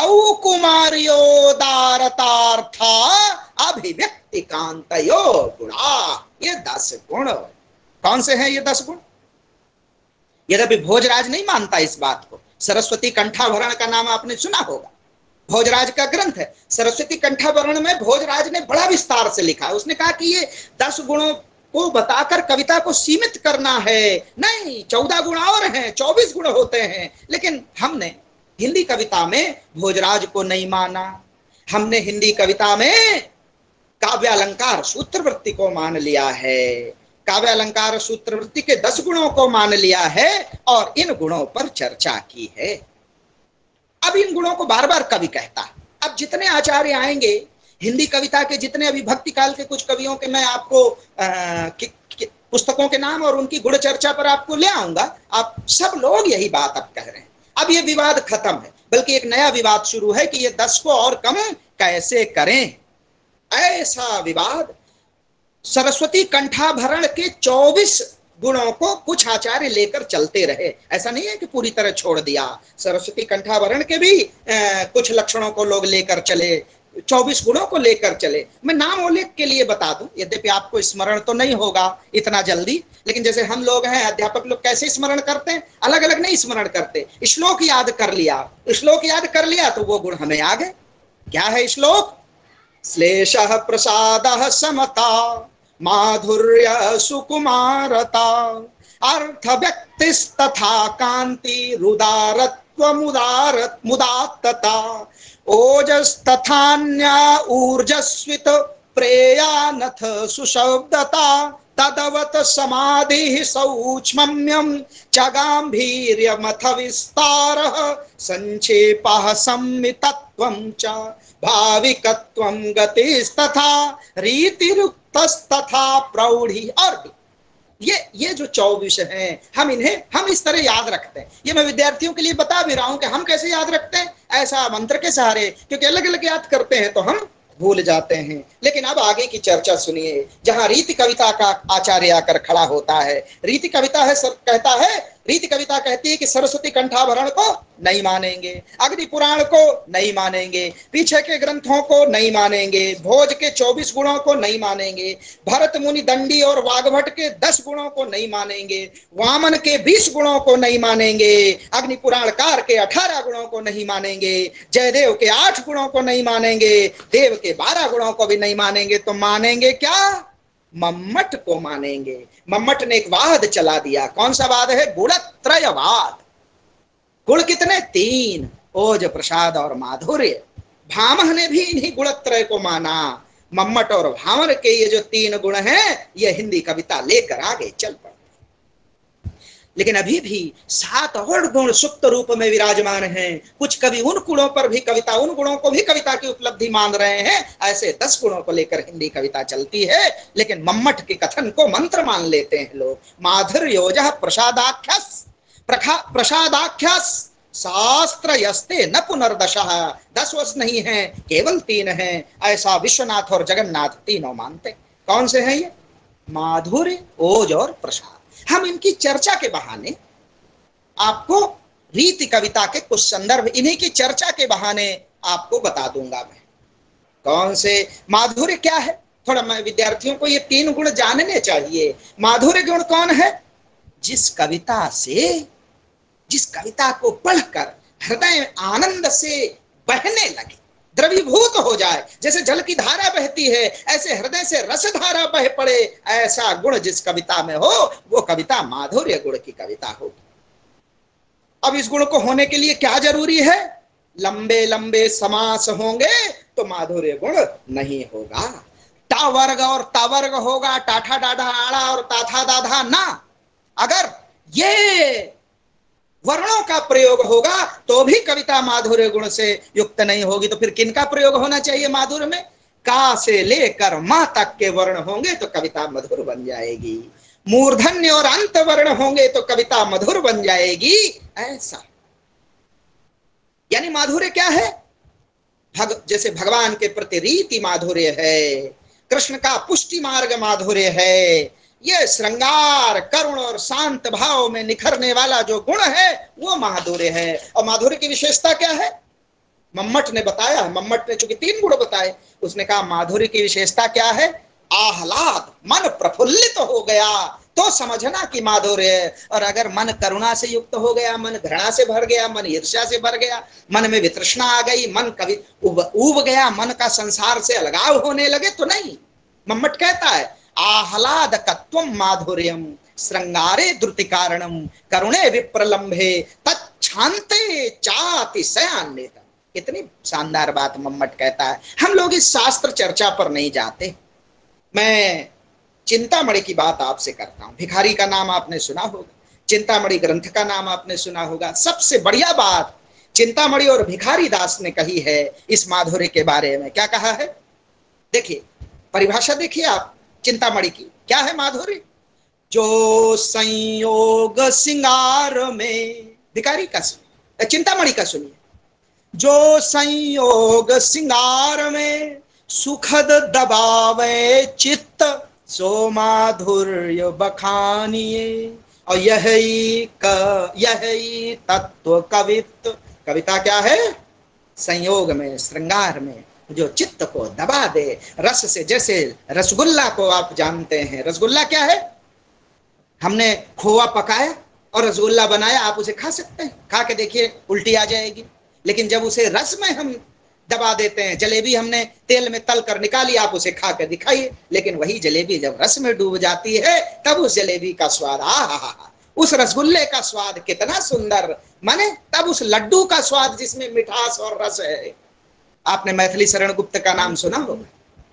सौकुमार्योदारतार्था अभिव्यक्ति कांतयो गुणा। ये दस गुण कौन से हैं, ये दस गुण। यद्यपि भोजराज नहीं मानता इस बात को, सरस्वती कंठाभरण का नाम आपने सुना होगा, भोजराज का ग्रंथ है। सरस्वती कंठाभरण में भोजराज ने बड़ा विस्तार से लिखा है। उसने कहा कि ये दस गुणों को बताकर कविता को सीमित करना है, नहीं, चौदह गुण और हैं, चौबीस गुण होते हैं। लेकिन हमने हिंदी कविता में भोजराज को नहीं माना, हमने हिंदी कविता में काव्यालंकार सूत्रवृत्ति को मान लिया है, काव्यालंकार सूत्रवृत्ति के दस गुणों को मान लिया है और इन गुणों पर चर्चा की है। अब इन गुणों को बार बार कवि कहता है। अब जितने आचार्य आएंगे हिंदी कविता के, जितने अभी भक्ति काल के कुछ कवियों के मैं आपको आ, कि, कि, पुस्तकों के नाम और उनकी गुण चर्चा पर आपको ले आऊंगा, आप सब लोग यही बात अब कह रहे हैं। अब ये विवाद खत्म है, बल्कि एक नया विवाद शुरू है कि ये दस को और कम कैसे करें। ऐसा विवाद सरस्वती कंठाभरण के चौबीस गुणों को कुछ आचार्य लेकर चलते रहे, ऐसा नहीं है कि पूरी तरह छोड़ दिया। सरस्वती कंठाभरण के भी आ, कुछ लक्षणों को लोग लेकर चले, चौबीस गुणों को लेकर चले। मैं नाम उल्लेख के लिए बता दूं, यद्यपि आपको स्मरण तो नहीं होगा इतना जल्दी, लेकिन जैसे हम लोग हैं अध्यापक लोग कैसे स्मरण करते हैं, अलग अलग नहीं स्मरण करते। श्लोक याद कर लिया, श्लोक याद कर लिया तो वो गुण हमें आ गए। क्या है श्लोक, श्लेषः प्रसादः समता माधुर्य सुकुमारता अर्थ व्यक्तिस्तथा कांति रुदारत्व मुदारत मुदात्तता ओजस्तथान्या ऊर्जस्वित प्रेयानथ सुशब्दता तदवत समाधि सौक्ष्म्यम च गांभीर्यमथ विस्तारः संक्षेपः संमितत्वं च भाविकत्वं गतिस्तथा रीतिरुक्तस्तथा प्रौढ़ि। और भी ये ये जो चौबीस हैं, हम इन्हें हम इस तरह याद रखते हैं। ये मैं विद्यार्थियों के लिए बता भी रहा हूं कि हम कैसे याद रखते हैं, ऐसा मंत्र के सहारे, क्योंकि अलग अलग याद करते हैं तो हम भूल जाते हैं। लेकिन अब आगे की चर्चा सुनिए, जहां रीति कविता का आचार्य आकर खड़ा होता है। रीति कविता है सर, कहता है रीति कविता कहती है कि सरस्वती कंठाभरण को नहीं मानेंगे, अग्नि पुराण को नहीं मानेंगे, पीछे के ग्रंथों को नहीं मानेंगे, भोज के चौबीस गुणों को नहीं मानेंगे, भरत मुनि दंडी और वाग्भट के दस गुणों को नहीं मानेंगे, वामन के बीस गुणों को नहीं मानेंगे, अग्नि पुराणकार के अठारह गुणों को नहीं मानेंगे, जयदेव के आठ गुणों को नहीं मानेंगे, देव के बारह गुणों को भी नहीं मानेंगे। तो मानेंगे क्या, मम्मट को मानेंगे। मम्मट ने एक वाद चला दिया, कौन सा वाद है, गुणत्रयवाद। गुण कितने, तीन, ओज प्रसाद और माधुर्य। भामह ने भी इन्हीं गुणत्रय को माना। मम्मट और भांवर के ये जो तीन गुण हैं, ये हिंदी कविता लेकर आगे चल पड़े। लेकिन अभी भी सात और गुण सुप्त रूप में विराजमान हैं। कुछ कवि उन गुणों पर भी कविता उन गुणों को भी कविता की उपलब्धि मान रहे हैं। ऐसे दस गुणों को लेकर हिंदी कविता चलती है। लेकिन मम्मट के कथन को मंत्र मान लेते हैं लोग। माधुर्योजः प्रसादाख्यस प्रसादाख्यस शास्त्र यस्ते न पुनर्दशः। दस वर्ष नहीं है, केवल तीन है, ऐसा विश्वनाथ और जगन्नाथ तीनों मानते। कौन से हैं ये? माधुर्य, ओज और प्रसाद। हम इनकी चर्चा के बहाने आपको रीति कविता के कुछ संदर्भ, इन्हीं की चर्चा के बहाने आपको बता दूंगा मैं। कौन से? माधुर्य क्या है? थोड़ा मैं विद्यार्थियों को ये तीन गुण जानने चाहिए। माधुर्य गुण कौन है? जिस कविता से, जिस कविता को पढ़कर हृदय आनंद से बहने लगे, द्रवीभूत हो जाए। जैसे जल की धारा बहती है, ऐसे हृदय से रस धारा बह पड़े। ऐसा गुण जिस कविता में हो, वो कविता माधुर्य गुण की कविता होगी। अब इस गुण को होने के लिए क्या जरूरी है? लंबे लंबे समास होंगे तो माधुर्य गुण नहीं होगा। टा वर्ग और तावर्ग होगा, टाठा डाढ़ा आड़ा और ताथा दाधा ना। अगर ये वर्णों का प्रयोग होगा तो भी कविता माधुर्य गुण से युक्त नहीं होगी। तो फिर किन का प्रयोग होना चाहिए माधुर्य में? का से लेकर मां तक के वर्ण होंगे तो कविता मधुर बन जाएगी। मूर्धन्य और अंत वर्ण होंगे तो कविता मधुर बन जाएगी। ऐसा यानी माधुर्य क्या है? भग, जैसे भगवान के प्रति रीति माधुर्य है, कृष्ण का पुष्टि मार्ग माधुर्य है। ये श्रृंगार, करुण और शांत भाव में निखरने वाला जो गुण है वो माधुर्य है। और माधुर्य की विशेषता क्या है? मम्मट ने बताया। मम्मट ने चूंकि तीन गुण बताए, उसने कहा माधुर्य की विशेषता क्या है? आह्लाद, मन प्रफुल्लित तो हो गया तो समझना कि माधुर्य है। और अगर मन करुणा से युक्त हो गया, मन घृणा से भर गया, मन ईर्ष्या से भर गया, मन में वितृष्णा आ गई, मन कभी उब, उब गया, मन का संसार से अलगाव होने लगे तो नहीं। मम्मट कहता है आह्लादकत्वं माधुर्यम श्रृंगारे द्रुति कारणम करुणे विप्रलंभे तच्छांते चातिशयान्वित। कितनी शानदार बात मम्मट कहता है। हम लोग इस शास्त्र चर्चा पर नहीं जाते। मैं चिंतामणि की बात आपसे करता हूं। भिखारी का नाम आपने सुना होगा, चिंतामणि ग्रंथ का नाम आपने सुना होगा। सबसे बढ़िया बात चिंतामणि और भिखारी दास ने कही है इस माधुर्य के बारे में। क्या कहा है? देखिए परिभाषा, देखिए आप चिंतामणि की। क्या है माधुर्य? जो संयोग सिंगार में, भिखारी का सुनिए, चिंतामणि का सुनिए। जो संयोग सिंगार में सुखद दबावे चित्त सो माधुर्य बखानिए। और यही क यही तत्व कवित्व। कविता क्या है? संयोग में, श्रृंगार में जो चित्त को दबा दे, रस से। जैसे रसगुल्ला को आप जानते हैं, रसगुल्ला क्या है? हमने खोआ पकाया और रसगुल्ला बनाया, आप उसे खा सकते हैं। खा के देखिए, उल्टी आ जाएगी। लेकिन जब उसे रस में हम दबा देते हैं, जलेबी हमने तेल में तल कर निकाली, आप उसे खा कर दिखाइए। लेकिन वही जलेबी जब रस में डूब जाती है, तब उस जलेबी का स्वाद, आ हा हा, उस रसगुल्ले का स्वाद कितना सुंदर, माने तब उस लड्डू का स्वाद जिसमें मिठास और रस है। आपने मैथिली शरण गुप्त का नाम सुना होगा।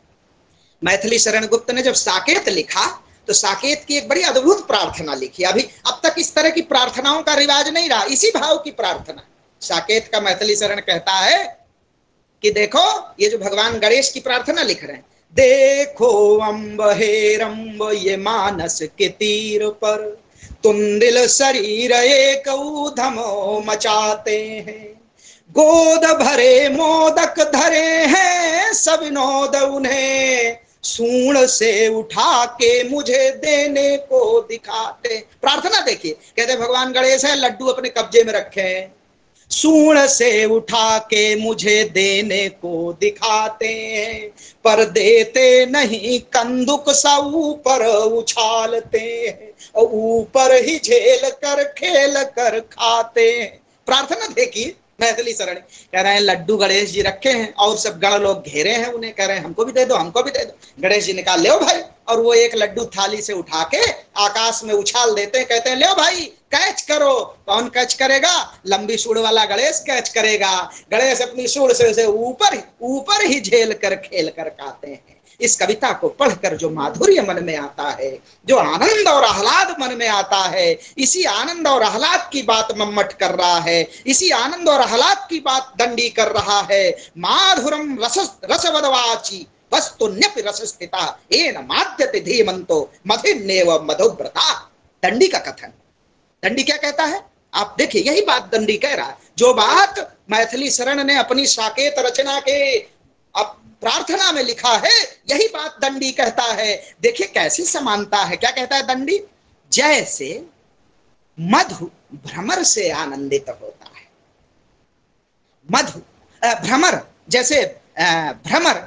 मैथिली शरण गुप्त ने जब साकेत लिखा तो साकेत की एक बड़ी अद्भुत प्रार्थना लिखी। अभी अब तक इस तरह की प्रार्थनाओं का रिवाज नहीं रहा, इसी भाव की प्रार्थना। साकेत का मैथिली शरण कहता है कि देखो, ये जो भगवान गणेश की प्रार्थना लिख रहे हैं, देखो अम्ब हेरम्ब ये मानस के तीर पर तुंदिल शरीर एक उधमो मचाते हैं। गोद भरे मोदक धरे हैं सब विनोद उन्हें सूण से उठा के मुझे देने को दिखाते। प्रार्थना देखिए, कहते भगवान गणेश है, लड्डू अपने कब्जे में रखे हैं, सूण से उठा के मुझे देने को दिखाते हैं, पर देते नहीं, कंदुक सा ऊपर उछालते हैं और ऊपर ही झेल कर खेल कर खाते हैं। प्रार्थना देखिए मैथिली शरण कह रहे हैं लड्डू गणेश जी रखे हैं और सब गण लोग घेरे हैं उन्हें, कह रहे हैं हमको भी दे दो, हमको भी दे दो। गणेश जी ने कहा ले भाई, और वो एक लड्डू थाली से उठा के आकाश में उछाल देते हैं, कहते हैं ले भाई कैच कर करो, कौन कैच करेगा? लंबी सूढ़ वाला गणेश कैच करेगा। गणेश अपनी सूढ़ से उसे ऊपर ऊपर ही झेल कर खेल कर खाते हैं। इस कविता को पढ़कर जो माधुर्य मन में आता है, जो आनंद और आह्लाद मन में आता है, इसी आनंद और आह्लाद की बात मम्मट कर रहा है, इसी आनंद और आह्लाद की बात दंडी कर रहा है। माधुरम रस रसवदवाची वस्तुन्यपि रसस्थिता येन माद्यते धीमंतो मधिन्नेव मधुव्रता। दंडी का कथन। दंडी क्या कहता है? आप देखिए, यही बात दंडी कह रहा है। जो बात मैथिली शरण ने अपनी साकेत रचना के अब प्रार्थना में लिखा है, यही बात दंडी कहता है। देखिए कैसी समानता है। क्या कहता है दंडी? जैसे मधु भ्रमर से आनंदित होता है, मधु भ्रमर जैसे भ्रमर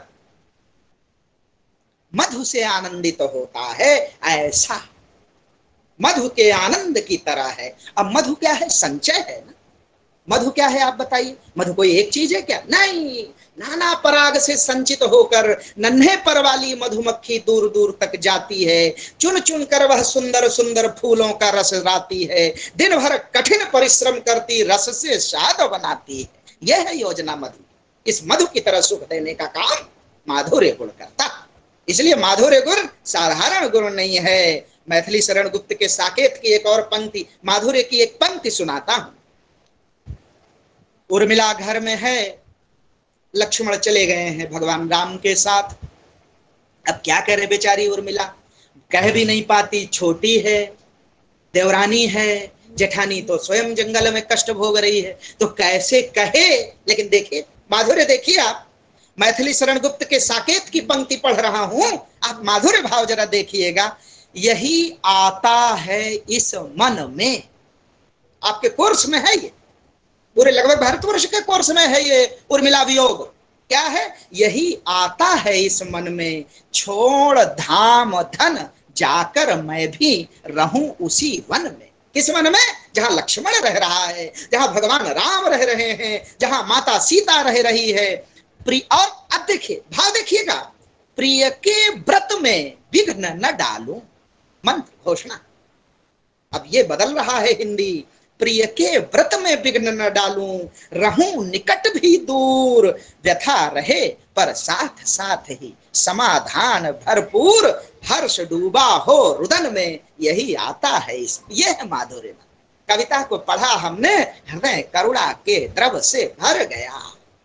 मधु से आनंदित होता है, ऐसा मधु के आनंद की तरह है। अब मधु क्या है? संचय है ना। मधु क्या है आप बताइए? मधु कोई एक चीज है क्या? नहीं, नाना पराग से संचित होकर नन्हे पर वाली मधुमक्खी दूर दूर तक जाती है, चुन चुन कर वह सुंदर सुंदर फूलों का रस लाती है, दिन भर कठिन परिश्रम करती रस से शाद बनाती है। यह है योजना मधु। इस मधु की तरह सुख देने का काम माधुर्य गुण करता। इसलिए माधुर्य गुण साधारण गुण नहीं है। मैथिली शरण गुप्त के साकेत की एक और पंक्ति, माधुर्य की एक पंक्ति सुनाता हूं। उर्मिला घर में है, लक्ष्मण चले गए हैं भगवान राम के साथ। अब क्या करे बेचारी उर्मिला, कह भी नहीं पाती, छोटी है, देवरानी है, जेठानी तो स्वयं जंगल में कष्ट भोग रही है, तो कैसे कहे। लेकिन देखिए माधुर्य, देखिए आप, मैथिली शरण गुप्त के साकेत की पंक्ति पढ़ रहा हूं, आप माधुर्य भाव जरा देखिएगा। यही आता है इस मन में। आपके कोर्स में है ये, पूरे लगभग भारतवर्ष के कोर्स में है ये उर्मिला वियोग। क्या है? यही आता है इस मन में, छोड़ धाम धन जाकर मैं भी रहूं उसी वन में। किस वन में? जहां लक्ष्मण रह रहा है, जहां भगवान राम रह रहे हैं, जहां माता सीता रह रही है। प्रिय, और अब देखिए भाव देखिएगा, प्रिय के व्रत में विघ्न न डालूं, मंत्र घोषणा। अब ये बदल रहा है हिंदी, प्रिय के व्रत में विघ्न न डालूं, रहूं निकट भी दूर, व्यथा रहे पर साथ साथ ही समाधान भरपूर, हर्ष डूबा हो रुदन में, यही आता है इस। यह है माधुर्य। कविता को पढ़ा हमने, हृदय करुणा के द्रव से भर गया।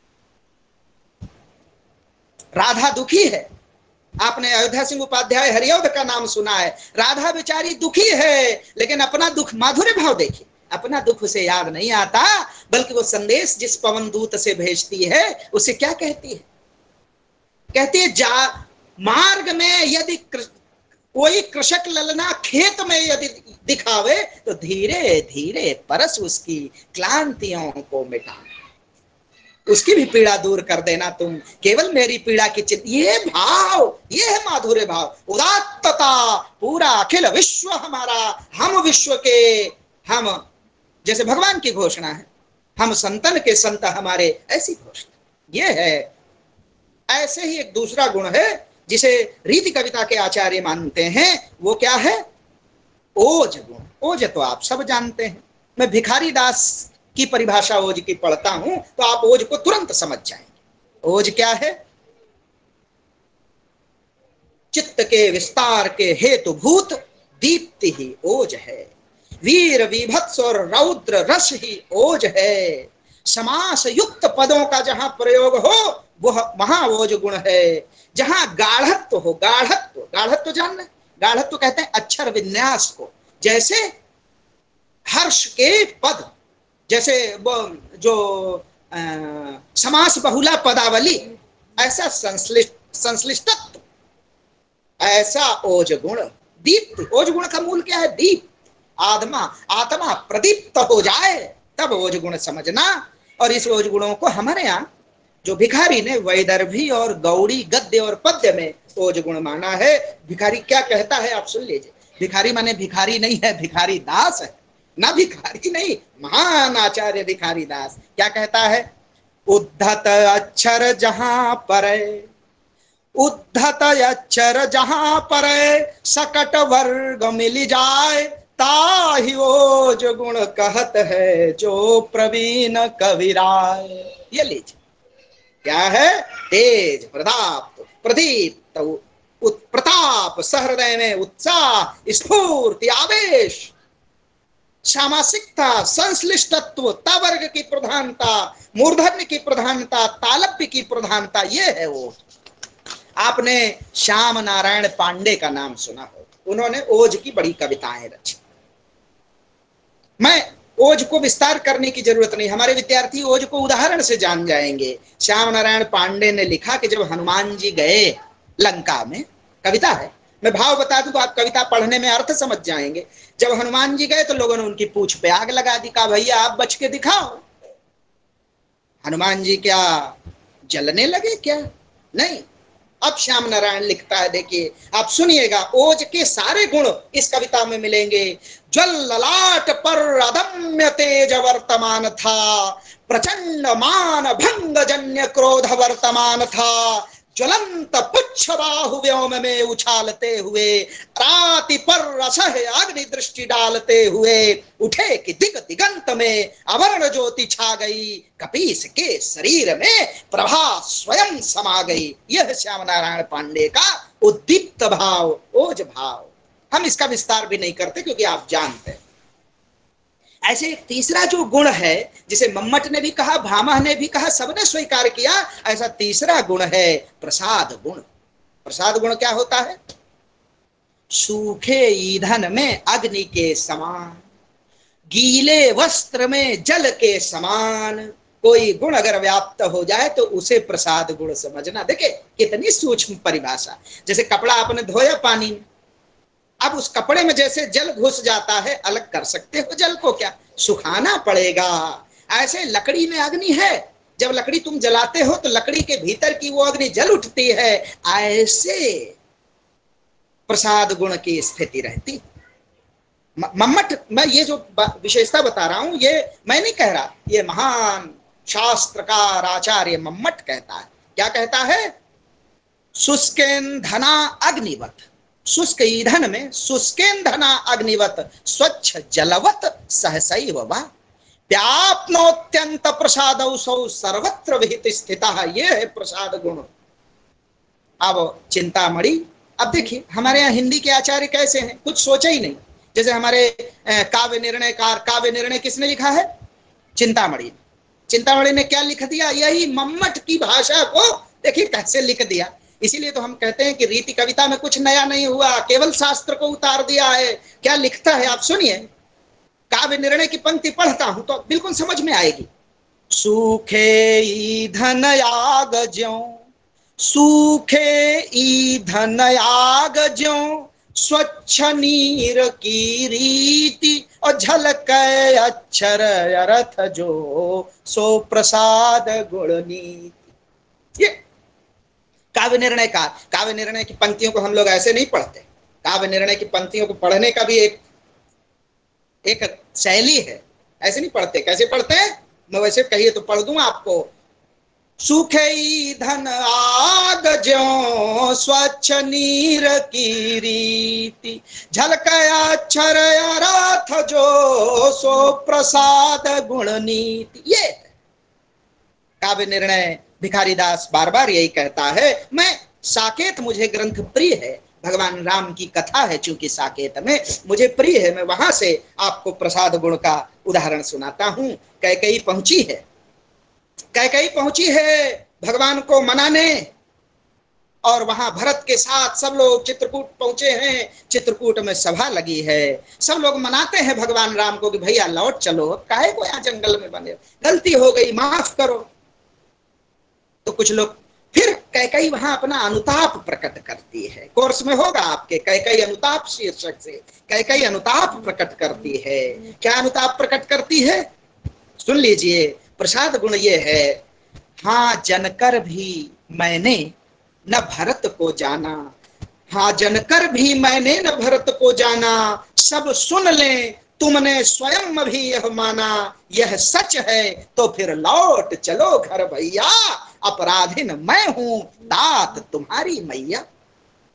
राधा दुखी है। आपने अयोध्या सिंह उपाध्याय हरिऔध का नाम सुना है। राधा बेचारी दुखी है, लेकिन अपना दुख माधुर्य भाव देखिए, अपना दुख उसे याद नहीं आता, बल्कि वो संदेश जिस पवन दूत से भेजती है उसे क्या कहती है? कहती है, जा मार्ग में यदि कोई कृषक ललना खेत में यदि दिखावे तो धीरे धीरे परस उसकी क्लांतियों को मिटा, उसकी भी पीड़ा दूर कर देना तुम, केवल मेरी पीड़ा की चिंता। ये भाव, ये है माधुर्य भाव, उदात्तता। पूरा अखिल विश्व हमारा, हम विश्व के, हम जैसे भगवान की घोषणा है, हम संतन के संत हमारे, ऐसी घोषणा ये है। ऐसे ही एक दूसरा गुण है जिसे रीति कविता के आचार्य मानते हैं, वो क्या है? ओज गुण। ओज तो आप सब जानते हैं। मैं भिखारी दास की परिभाषा ओज की पढ़ता हूं तो आप ओज को तुरंत समझ जाएंगे। ओज क्या है? चित्त के विस्तार के हेतुभूत दीप्ति ही ओज है, वीर विभत्स और रौद्र रस ही ओज है। समास युक्त पदों का जहां प्रयोग हो वह वहां ओज गुण है। जहां गाढ़त्व हो, गाढ़त्व, गाढ़त्व जान रहे? गाढ़त्व कहते हैं अक्षर विन्यास को। जैसे हर्ष के पद, जैसे जो आ, समास बहुला पदावली, ऐसा संश्लिष्ट संश्लिष्टत्व, ऐसा ओज गुण। दीप्त, ओज गुण का मूल क्या है? दीप। आत्मा आत्मा प्रदीप्त हो जाए तब ओज गुण समझना। और इस ओज गुणों को हमारे यहाँ जो भिखारी ने वैदर्भी और गौड़ी गद्य और पद्य में ओज गुण माना है। भिखारी क्या कहता है आप सुन लीजिए। भिखारी माने भिखारी नहीं है, भिखारी दास है ना, भिखारी नहीं, महान आचार्य भिखारी दास क्या कहता है? उद्धत अक्षर जहां पर, उद्धत अक्षर जहां पर सकट वर्ग मिल जाए, ताहि ओज गुण कहत है जो प्रवीण कविराय। ये लीजिए क्या है, तेज, प्रताप, प्रदीप्त, प्रताप, सहृदय में उत्साह, स्फूर्ति, आवेश, सामासिकता, संश्लिष्टत्व, तावर्ग की प्रधानता, मूर्धन्य की प्रधानता, तालब्य की प्रधानता, ये है वो। आपने श्याम नारायण पांडे का नाम सुना हो, उन्होंने ओज की बड़ी कविताएं रची। मैं ओज को विस्तार करने की जरूरत नहीं, हमारे विद्यार्थी ओज को उदाहरण से जान जाएंगे। श्याम नारायण पांडे ने लिखा कि जब हनुमान जी गए लंका में, कविता है, मैं भाव बता दूं तो आप कविता पढ़ने में अर्थ समझ जाएंगे। जब हनुमान जी गए तो लोगों ने उनकी पूंछ पे आग लगा दी, कहा भैया आप बच के दिखाओ। हनुमान जी क्या जलने लगे क्या? नहीं। अब श्याम नारायण लिखता है, देखिए आप सुनिएगा, ओज के सारे गुण इस कविता में मिलेंगे। ज्वल ललाट पर अदम्य तेज वर्तमान था, प्रचंड मान भंग जन्य क्रोध वर्तमान था, ज्वलंत पुच्छ बाहु व्योम में उछालते हुए, राति पर असह अग्नि दृष्टि डालते हुए, उठे कि दिग दिगंत में अवर्ण ज्योति छा गई, कपीस के शरीर में प्रभा स्वयं समा गई। यह श्याम नारायण पांडे का उद्दीप्त भाव, ओज भाव। हम इसका विस्तार भी नहीं करते क्योंकि आप जानते हैं। ऐसे एक तीसरा जो गुण है, जिसे मम्मट ने भी कहा, भामह ने भी कहा, सबने स्वीकार किया, ऐसा तीसरा गुण है प्रसाद गुण। प्रसाद गुण क्या होता है? सूखे ईंधन में अग्नि के समान, गीले वस्त्र में जल के समान कोई गुण अगर व्याप्त हो जाए तो उसे प्रसाद गुण समझना। देखिए कितनी सूक्ष्म परिभाषा। जैसे कपड़ा आपने धोया पानी में, अब उस कपड़े में जैसे जल घुस जाता है, अलग कर सकते हो जल को क्या? सुखाना पड़ेगा। ऐसे लकड़ी में अग्नि है, जब लकड़ी तुम जलाते हो तो लकड़ी के भीतर की वो अग्नि जल उठती है। ऐसे प्रसाद गुण की स्थिति रहती। मम्मट, मैं ये जो विशेषता बता रहा हूं, ये मैं नहीं कह रहा, ये महान शास्त्रकार आचार्य मम्मट कहता है। क्या कहता है? शुष्केंधना अग्निवत, शुष्क ईंधन में शुष्केंधना अग्निवत, स्वच्छ जलवत सहसैव वा, व्याप्नोत्यंत प्रसादौसौ सर्वत्र विहित स्थितः। ये है प्रसाद गुण। अब चिंतामणि, अब देखिए हमारे यहाँ हिंदी के आचार्य कैसे हैं, कुछ सोचा ही नहीं। जैसे हमारे काव्य निर्णयकार, काव्य निर्णय किसने लिखा है? चिंतामणि। चिंतामणि ने क्या लिख दिया? यही मम्मट की भाषा को देखिए कैसे लिख दिया। इसीलिए तो हम कहते हैं कि रीति कविता में कुछ नया नहीं हुआ, केवल शास्त्र को उतार दिया है। क्या लिखता है आप सुनिए। काव्य निर्णय की पंक्ति पढ़ता हूं तो बिल्कुल समझ में आएगी। सूखे ईंधन आग ज्यों, सूखे ईंधन आग ज्यों, स्वच्छ नीर की रीति, और झलके अक्षर अर्थ जो, सो प्रसाद गुण नीति। ये काव्य निर्णय का, काव्य निर्णय की पंक्तियों को हम लोग ऐसे नहीं पढ़ते। काव्य निर्णय की पंक्तियों को पढ़ने का भी एक एक शैली है, ऐसे नहीं पढ़ते। कैसे पढ़ते हैं? मैं वैसे कहिए तो पढ़ दूं आपको। सूखे ईंधन आग ज्यों, स्वच्छ नीर की रीति, झलके अक्षर अर्थ जो, सो प्रसाद गुण नीति। ये काव्य निर्णय भिखारीदास बार बार यही कहता है। मैं साकेत, मुझे ग्रंथ प्रिय है, भगवान राम की कथा है चूंकि साकेत में, मुझे प्रिय है। मैं वहां से आपको प्रसाद गुण का उदाहरण सुनाता हूं। कैकेयी पहुंची है, कैकेयी पहुंची है भगवान को मनाने, और वहां भरत के साथ सब लोग चित्रकूट पहुंचे हैं। चित्रकूट में सभा लगी है, सब लोग मनाते हैं भगवान राम को कि भैया लौट चलो, काहे को यहाँ जंगल में बने, गलती हो गई, माफ करो। तो कुछ लोग फिर कैकेयी वहां अपना अनुताप प्रकट करती है। कोर्स में होगा आपके, कैकेयी अनुताप शीर्षक से कैकेयी अनुताप प्रकट करती है। क्या अनुताप प्रकट करती है? सुन लीजिए। प्रसाद गुण ये है, हाँ जनकर भी मैंने न भरत को जाना, हाँ जनकर भी मैंने न भरत को जाना, सब सुन ले तुमने स्वयं भी यह माना, यह सच है तो फिर लौट चलो घर भैया, अपराधीन मैं हूं तात तुम्हारी मैया।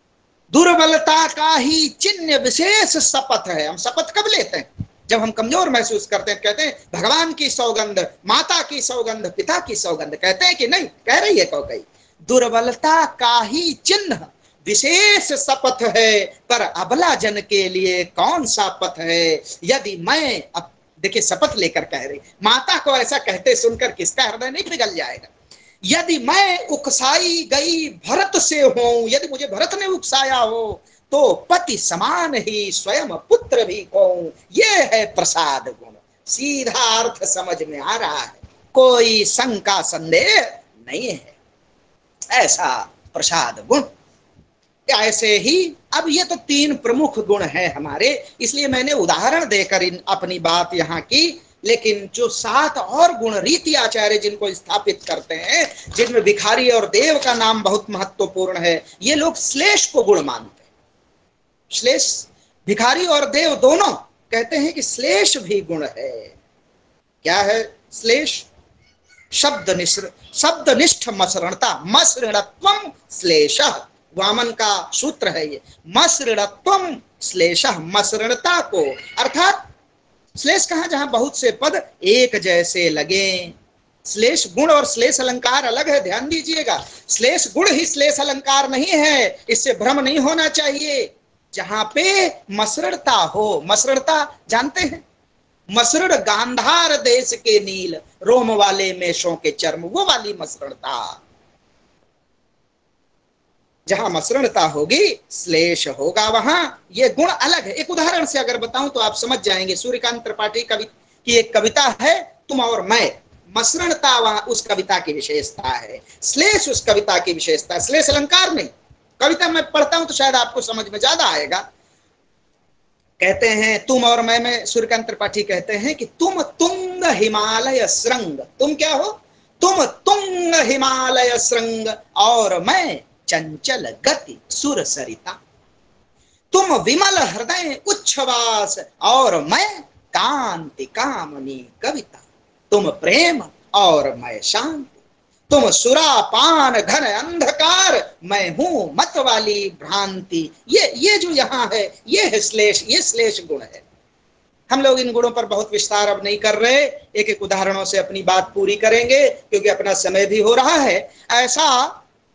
दुर्बलता का ही चिन्ह विशेष शपथ है। हम शपथ कब लेते हैं? जब हम कमजोर महसूस करते हैं। कहते हैं भगवान की सौगंध, माता की सौगंध, पिता की सौगंध, कहते हैं कि नहीं? कह रही है कौकई, दुर्बलता का ही चिन्ह विशेष शपथ है, पर अबला जन के लिए कौन सा पथ है? यदि मैं, अब देखिए शपथ लेकर कह रही, माता को ऐसा कहते सुनकर किसका हृदय नहीं पिघल जाएगा? यदि मैं उकसाई गई भरत से हूं, यदि मुझे भरत ने उकसाया हो, तो पति समान ही स्वयं पुत्र भी कहूं। यह है प्रसाद गुण। सीधा अर्थ समझ में आ रहा है, कोई शंका संदेह नहीं है। ऐसा प्रसाद गुण। ऐसे ही, अब ये तो तीन प्रमुख गुण हैं हमारे, इसलिए मैंने उदाहरण देकर इन अपनी बात यहाँ की। लेकिन जो सात और गुण रीति आचार्य जिनको स्थापित करते हैं, जिनमें भिखारी और देव का नाम बहुत महत्वपूर्ण है, ये लोग श्लेष को गुण मानते हैं। श्लेष, भिखारी और देव दोनों कहते हैं कि श्लेष भी गुण है। क्या है श्लेष? शब्द निश्र शब्द निष्ठ मसरणता, मसृणत्वम श्लेषः। वामन का सूत्र है ये, मसृणत्वम श्लेषः। मसृणता को, अर्थात श्लेष कहां? जहां बहुत से पद एक जैसे लगे। श्लेष गुण और श्लेष अलंकार अलग है, ध्यान दीजिएगा। श्लेष गुण ही श्लेष अलंकार नहीं है, इससे भ्रम नहीं होना चाहिए। जहां पे मसृणता हो, मसृणता जानते हैं? मसृण गांधार देश के नील, रोम वाले मेषों के चर्म, वो वाली मसृणता। जहां मसृणता होगी श्लेष होगा, वहां ये गुण अलग है। एक उदाहरण से अगर बताऊं तो आप समझ जाएंगे। सूर्यकांत त्रिपाठी कवि की एक कविता है, तुम और मैं। मसृणता वहां उस कविता की विशेषता है, श्लेष उस कविता की विशेषता है, श्लेष अलंकार नहीं। कविता मैं पढ़ता हूं तो शायद आपको समझ में ज्यादा आएगा। कहते हैं तुम और मैं में सूर्यकांत त्रिपाठी कहते हैं कि तुम तुंग हिमालय श्रृंग। तुम क्या हो? तुम तुंग हिमालय श्रृंग, और मैं चंचल गति सुर सरिता। तुम विमल हृदय उच्छ्वास, और मैं कांति कामनी कविता। तुम प्रेम और मैं शांति। तुम सुरापान घन अंधकार, मैं हूं मत वाली भ्रांति। ये ये जो यहाँ है, ये है श्लेष, ये श्लेष गुण है। हम लोग इन गुणों पर बहुत विस्तार अब नहीं कर रहे, एक एक उदाहरणों से अपनी बात पूरी करेंगे, क्योंकि अपना समय भी हो रहा है। ऐसा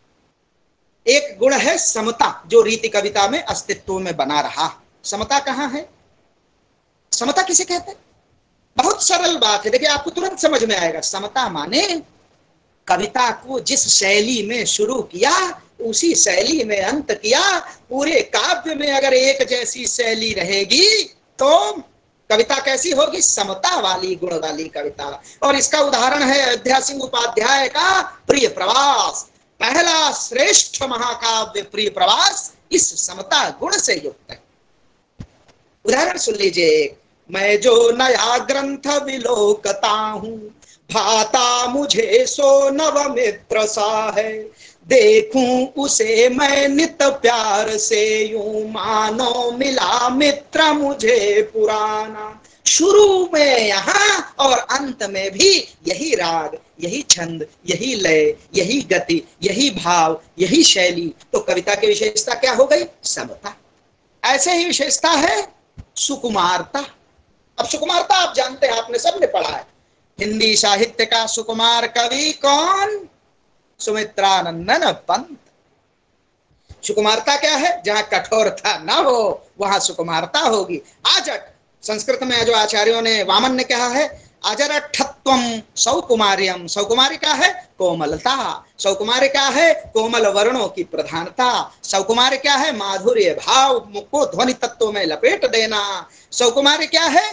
एक गुण है समता, जो रीति कविता में अस्तित्व में बना रहा। समता कहाँ है? समता किसे कहते हैं? बहुत सरल बात है, देखिए आपको तुरंत समझ में आएगा। समता माने कविता को जिस शैली में शुरू किया उसी शैली में अंत किया। पूरे काव्य में अगर एक जैसी शैली रहेगी तो कविता कैसी होगी? समता वाली, गुण वाली कविता। और इसका उदाहरण है अयोध्या सिंह उपाध्याय का प्रिय प्रवास। पहला श्रेष्ठ महाकाव्य प्रिय प्रवास इस समता गुण से युक्त है। उदाहरण सुन लीजिए। मैं जो नया ग्रंथ विलोकता हूं, भाता मुझे सो नव मित्र सा है। देखूं उसे मैं नित प्यार से, यूं मानो मिला मित्र मुझे पुराना। शुरू में यहाँ और अंत में भी यही राग, यही छंद, यही लय, यही गति, यही भाव, यही शैली। तो कविता की विशेषता क्या हो गई? समता। ऐसे ही विशेषता है सुकुमारता। अब सुकुमारता आप जानते हैं, आपने सबने पढ़ा है। हिंदी साहित्य का सुकुमार कवि कौन? सुमित्रानंदन पंत। सुकुमारता क्या है? जहां कठोरता ना हो वहां सुकुमारता होगी। आजट, संस्कृत में जो आचार्यों ने, वामन ने कहा है अजरठत्वम सौकुमार्यम। सौकुमारी क्या है? कोमलता। सौकुमारी क्या है? कोमल वर्णों की प्रधानता। सौकुमारी क्या है? माधुर्य भाव को ध्वनि तत्व में लपेट देना। सौकुमारी क्या है?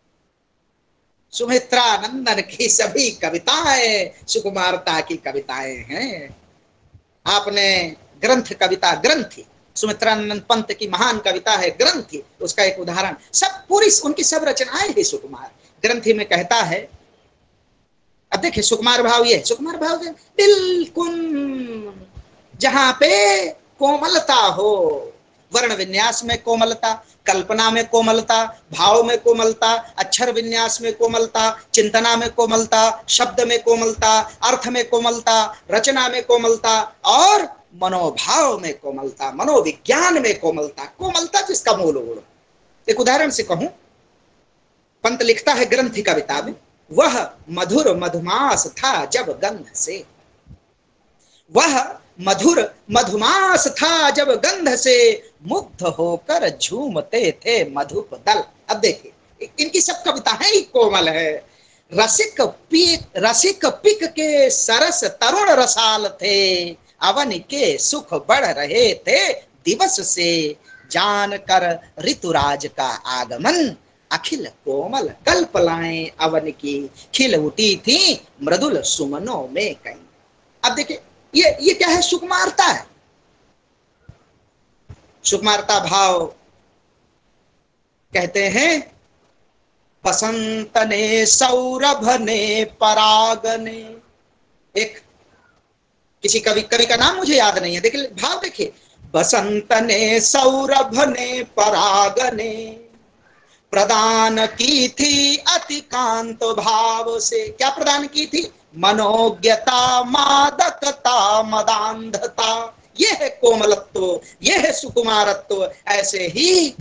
सुमित्रानंदन की सभी कविताएं सुकुमारता की कविताएं हैं। आपने ग्रंथ कविता, ग्रंथि, सुमित्रानंद पंत की महान कविता है ग्रंथि, उसका एक उदाहरण। सब पूरी उनकी सब रचनाएं ही सुकुमार। ग्रंथि में कहता है, अब देखिए सुकुमार भाव, ये सुकुमार भाव बिल्कुल जहां पे कोमलता हो, वर्ण विन्यास में कोमलता, कल्पना में कोमलता, भाव में कोमलता, अक्षर विन्यास में कोमलता, चिंतना में कोमलता, शब्द में कोमलता, अर्थ में कोमलता, रचना में कोमलता, और मनोभाव में कोमलता, मनोविज्ञान में कोमलता, कोमलता जिसका मूल गुण। एक उदाहरण से कहूं, पंत लिखता है ग्रंथि कविता में, वह मधुर मधुमास था जब गंध से, वह मधुर मधुमास था जब गंध से, मुग्ध होकर झूमते थे मधुप दल। अब देखिए इनकी सब कविताएं ही कोमल है। रसिक पिक रसिक पिक के सरस तरुण रसाल थे, अवन के सुख बढ़ रहे थे दिवस से, जान कर ऋतुराज का आगमन, अखिल कोमल कल्पलाएं अवन की, खिल उठी थी मृदुल सुमनों में कहीं। अब देखिए ये ये क्या है, सुकुमारता है। सुकुमारता भाव कहते हैं, बसंत ने सौरभ ने पराग ने, एक किसी कवि कवि का नाम मुझे याद नहीं है, देखिए भाव देखिए, बसंत ने सौरभ ने पराग ने, प्रदान की थी अति कांत भाव से। क्या प्रदान की थी? मनोज्ञता, मादकता, मदांधता। यह है कोमलत्व, यह है सुकुमारत्व। ऐसे ही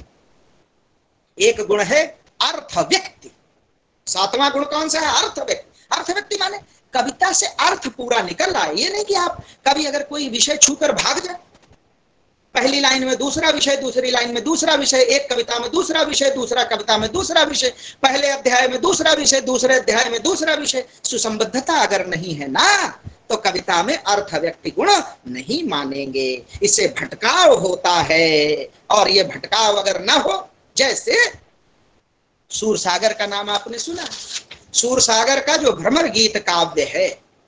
एक गुण है अर्थ व्यक्ति। सातवां गुण कौन सा है? अर्थ व्यक्ति। अर्थ व्यक्ति माने कविता से अर्थ पूरा निकल रहा है। ये नहीं कि आप कभी अगर कोई विषय छूकर भाग जाए, पहली लाइन में दूसरा विषय, दूसरी लाइन में दूसरा विषय, एक कविता में दूसरा विषय, दूसरा कविता में दूसरा विषय, पहले अध्याय में दूसरा विषय, दूसरे अध्याय में दूसरा विषय। सुसंबद्धता अगर नहीं है ना, तो कविता में अर्थ व्यक्ति गुण नहीं मानेंगे। इससे भटकाव होता है, और ये भटकाव अगर ना हो, जैसे सूरसागर का नाम आपने सुना, सूरसागर का जो भ्रमर गीत काव्य है,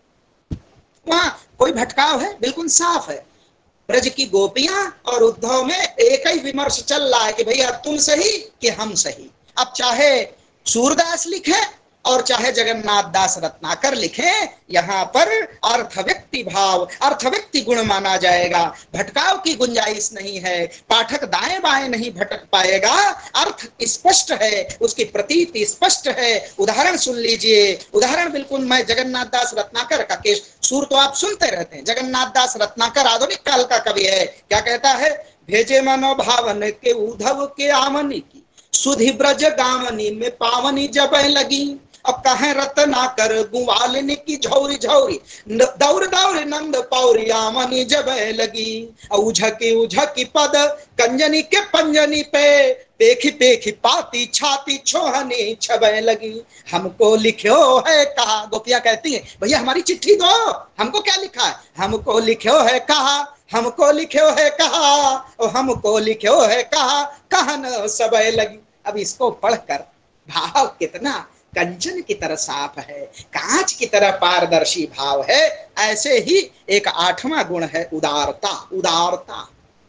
वहां कोई भटकाव है? बिल्कुल साफ है। ब्रज की गोपियां और उद्धव में एक ही विमर्श चल रहा है कि भैया तुम सही कि हम सही। अब चाहे सूरदास लिखे और चाहे जगन्नाथ दास रत्नाकर लिखे, यहाँ पर अर्थ व्यक्ति भाव, अर्थ व्यक्ति गुण माना जाएगा। भटकाव की गुंजाइश नहीं है, पाठक दाएं बाएं नहीं भटक पाएगा। अर्थ स्पष्ट है, उसकी प्रतीति स्पष्ट है। उदाहरण सुन लीजिए, उदाहरण बिल्कुल मैं जगन्नाथ दास रत्नाकर का केस, सूर तो आप सुनते रहते हैं। जगन्नाथ दास रत्नाकर आधुनिक काल का कवि है। क्या कहता है? भेजे मनोभावन के उद्धव के आमनी की, सुधि ब्रज गामनी में पावनी जब लगी। अब कहे रत्नाकर गुवालिनी की झौरी झौरी, दौड़ दौड़ नंद पौरी आमनी जब लगी। उझकी उझकी पद कंजनी के पंजनी पे, पेखी पेखी पाती छाती छोहनी छबे लगी। हमको लिखो है कहा, गोपिया कहती है भैया हमारी चिट्ठी दो, हमको क्या लिखा है? हमको लिखो है कहा, हमको लिखो है कहा, और हमको लिखो है कहा, कहन सबे लगी। अब इसको पढ़कर भाव कितना कंचन की तरह साफ है, कांच की तरह पारदर्शी भाव है। ऐसे ही एक आठवां गुण है उदारता। उदारता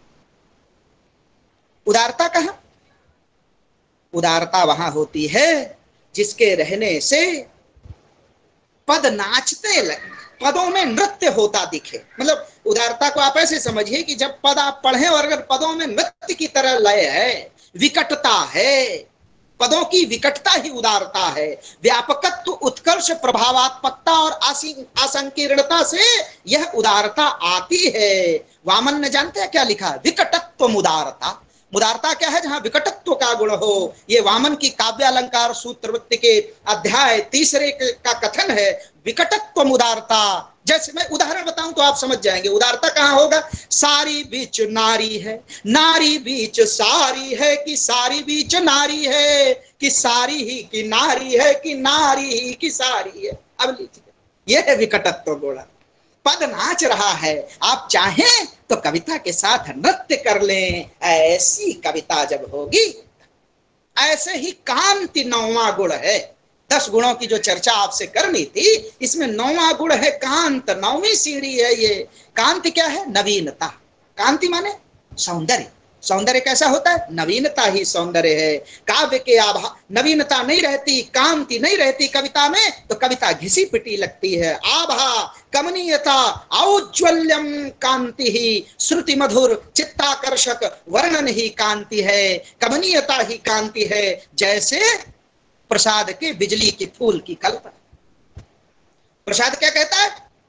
उदारता कहां? उदारता वहां होती है जिसके रहने से पद नाचते लगे, पदों में नृत्य होता दिखे। मतलब उदारता को आप ऐसे समझिए कि जब पद आप पढ़ें और अगर पदों में नृत्य की तरह लय है, विकटता है, पदों की विकटता ही उदारता है। व्यापकत्व, उत्कर्ष, प्रभावात्मकता और असंकीर्णता से यह उदारता आती है। वामन ने जानते हैं क्या लिखा? विकटत्व मुदारता। मुदारता क्या है? जहां विकटत्व का गुण हो। ये वामन की काव्य अलंकार सूत्रवृत्ति के अध्याय तीसरे का कथन है, विकटत्व मुदारता। जैसे मैं उदाहरण बताऊं तो आप समझ जाएंगे उदारता कहां होगा। सारी बीच नारी है, नारी बीच सारी है, कि सारी बीच नारी है, कि सारी ही की नारी है, कि नारी ही की सारी है। अब लीजिए, यह है विकटत्व गुण। पद नाच रहा है, आप चाहें तो कविता के साथ नृत्य कर लें। ऐसी कविता जब होगी, ऐसे ही कांति नौवां गुण है। दस गुणों की जो चर्चा आपसे करनी थी, इसमें नौवां गुण है कांत। नौवीं सीढ़ी है ये। कांति क्या है? नवीनता। कांति माने सौंदर्य। सौंदर्य कैसा होता है? नवीनता ही सौंदर्य है। काव्य के आभा नवीनता नहीं रहती, कांति नहीं रहती कविता में, तो कविता घिसी पिटी लगती है। आभा, कमनीयता, औज्ज्वल्यम कांति ही, श्रुति मधुर चित्ताकर्षक वर्णन ही कांति है, कमनीयता ही कांति है। जैसे प्रसाद के बिजली की फूल की कल्पना। प्रसाद क्या कहता है?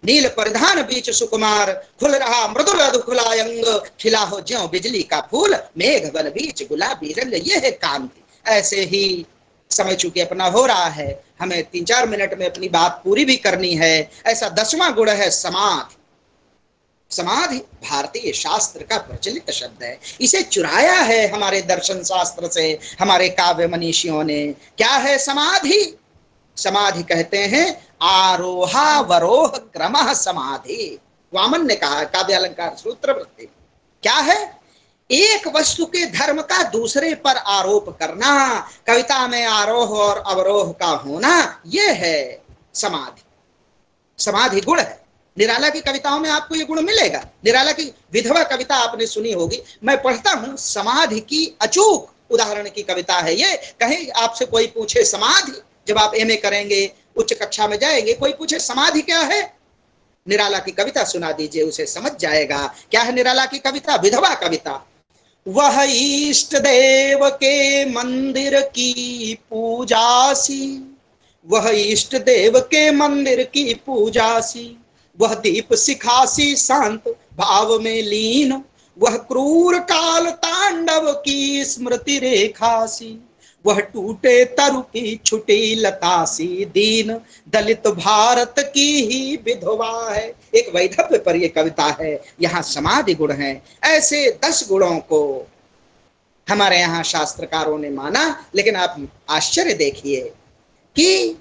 नील परिधान बीच सुकुमार, खुल रहा मृदुल अधुखुला अंग, खिला हो ज्यों बिजली का फूल, मेघ बन बीच गुलाबी रंग, ये है कांति। ऐसे ही समय चूंकि अपना हो रहा है, हमें तीन चार मिनट में अपनी बात पूरी भी करनी है। ऐसा दसवां गुण है समाधि। समाधि भारतीय शास्त्र का प्रचलित शब्द है, इसे चुराया है हमारे दर्शन शास्त्र से, हमारे काव्य मनीषियों ने। क्या है समाधि? समाधि कहते हैं आरोहावरोह क्रमः समाधि। वामन ने कहा काव्य अलंकार सूत्र वृत्ति। क्या है? एक वस्तु के धर्म का दूसरे पर आरोप करना, कविता में आरोह और अवरोह का होना, यह है समाधि। समाधि गुण है। निराला की कविताओं में आपको ये गुण मिलेगा। निराला की विधवा कविता आपने सुनी होगी। मैं पढ़ता हूं, समाधि की अचूक उदाहरण की कविता है ये। कहीं आपसे कोई पूछे समाधि, जब आप एमए करेंगे, उच्च कक्षा में जाएंगे, कोई पूछे समाधि क्या है, निराला की कविता सुना दीजिए, उसे समझ जाएगा। क्या है निराला की कविता? विधवा कविता। वह इष्ट देव के मंदिर की पूजा सी, वह इष्ट देव के मंदिर की पूजा सी, वह दीप सिखासी शांत भाव में लीन, वह क्रूर काल तांडव की स्मृति रेखा सी, वह टूटे तरु की छुटी लता सी दीन, दलित भारत की ही विधवा है। एक वैधव्य पर यह कविता है, यहाँ समाधि गुण है। ऐसे दस गुणों को हमारे यहाँ शास्त्रकारों ने माना। लेकिन आप आश्चर्य देखिए कि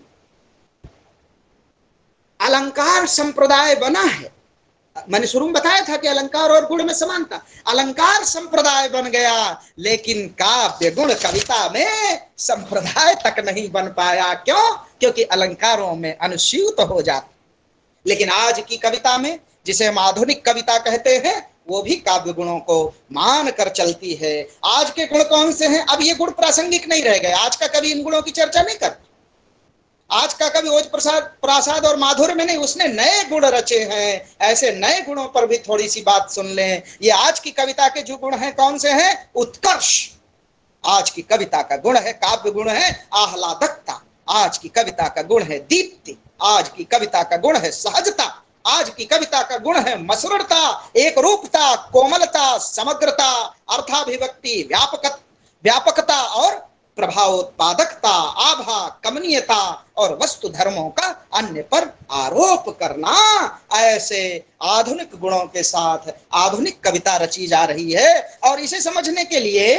अलंकार संप्रदाय बना है। मैंने शुरू में बताया था कि अलंकार और गुण में समानता। अलंकार संप्रदाय बन गया, लेकिन काव्य गुण कविता में संप्रदाय तक नहीं बन पाया। क्यों? क्योंकि अलंकारों में अनुस्यूत हो जाता। लेकिन आज की कविता में, जिसे हम आधुनिक कविता कहते हैं, वो भी काव्य गुणों को मान कर चलती है। आज के गुण कौन से हैं? अब ये गुण प्रासंगिक नहीं रह गए। आज का कवि इन गुणों की चर्चा नहीं करता। आज का कवि ओज प्रसाद प्रासाद और माधुर्य में नहीं, उसने नए गुण रचे हैं। ऐसे नए गुणों पर भी थोड़ी सी बात सुन लें। ये आज की कविता के जो गुण हैं, कौन से हैं? उत्कर्ष। आज की कविता का गुण है, काव्य गुण है आह्लादकता। आज की कविता का गुण है दीप्ति। आज की कविता का गुण है सहजता। आज की कविता का गुण है मसृणता, एक रूपता, कोमलता, समग्रता, अर्थाभिव्यक्ति, व्यापक व्यापकता और प्रभावोत्पादकता, आभा, कमनीयता और वस्तु धर्मों का अन्य पर आरोप करना। ऐसे आधुनिक गुणों के साथ आधुनिक कविता रची जा रही है। और इसे समझने के लिए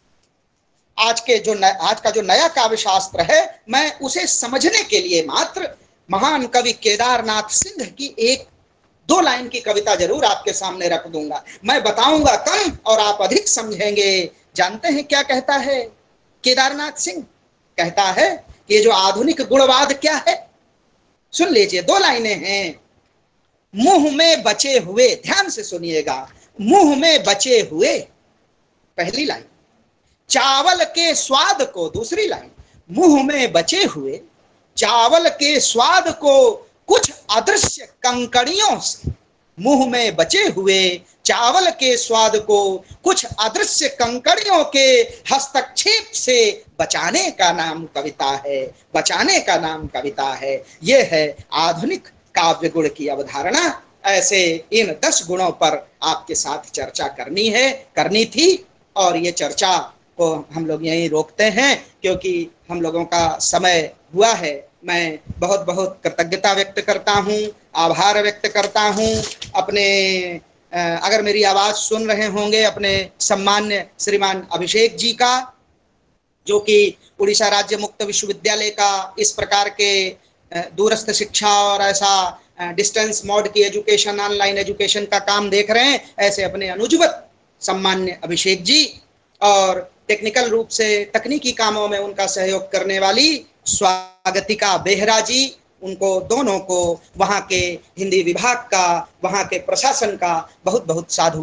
आज के जो न, आज का जो नया काव्य शास्त्र है, मैं उसे समझने के लिए मात्र महान कवि केदारनाथ सिंह की एक दो लाइन की कविता जरूर आपके सामने रख दूंगा। मैं बताऊंगा कम और आप अधिक समझेंगे। जानते हैं क्या कहता है केदारनाथ सिंह? कहता है कि ये जो आधुनिक गुणवाद क्या है, सुन लीजिए। दो लाइनें हैं। मुंह में बचे हुए, ध्यान से सुनिएगा, मुंह में बचे हुए, पहली लाइन। चावल के स्वाद को, दूसरी लाइन। मुंह में बचे हुए चावल के स्वाद को कुछ अदृश्य कंकड़ियों से, मुंह में बचे हुए चावल के स्वाद को कुछ अदृश्य कंकड़ियों के हस्तक्षेप से बचाने का नाम कविता है। बचाने का नाम कविता है। यह है आधुनिक काव्य गुण की अवधारणा। ऐसे इन दस गुणों पर आपके साथ चर्चा करनी है, करनी थी। और ये चर्चा को हम लोग यहीं रोकते हैं, क्योंकि हम लोगों का समय हुआ है। मैं बहुत बहुत कृतज्ञता व्यक्त करता हूँ, आभार व्यक्त करता हूँ अपने, अगर मेरी आवाज़ सुन रहे होंगे, अपने सम्मान्य श्रीमान अभिषेक जी का, जो कि उड़ीसा राज्य मुक्त विश्वविद्यालय का इस प्रकार के दूरस्थ शिक्षा और ऐसा डिस्टेंस मोड की एजुकेशन, ऑनलाइन एजुकेशन का काम देख रहे हैं। ऐसे अपने अनुजवत सम्मान्य अभिषेक जी, और टेक्निकल रूप से तकनीकी कामों में उनका सहयोग करने वाली स्वागतिका बेहरा जी, उनको दोनों को, वहाँ के हिंदी विभाग का, वहाँ के प्रशासन का बहुत बहुत साधुवाद,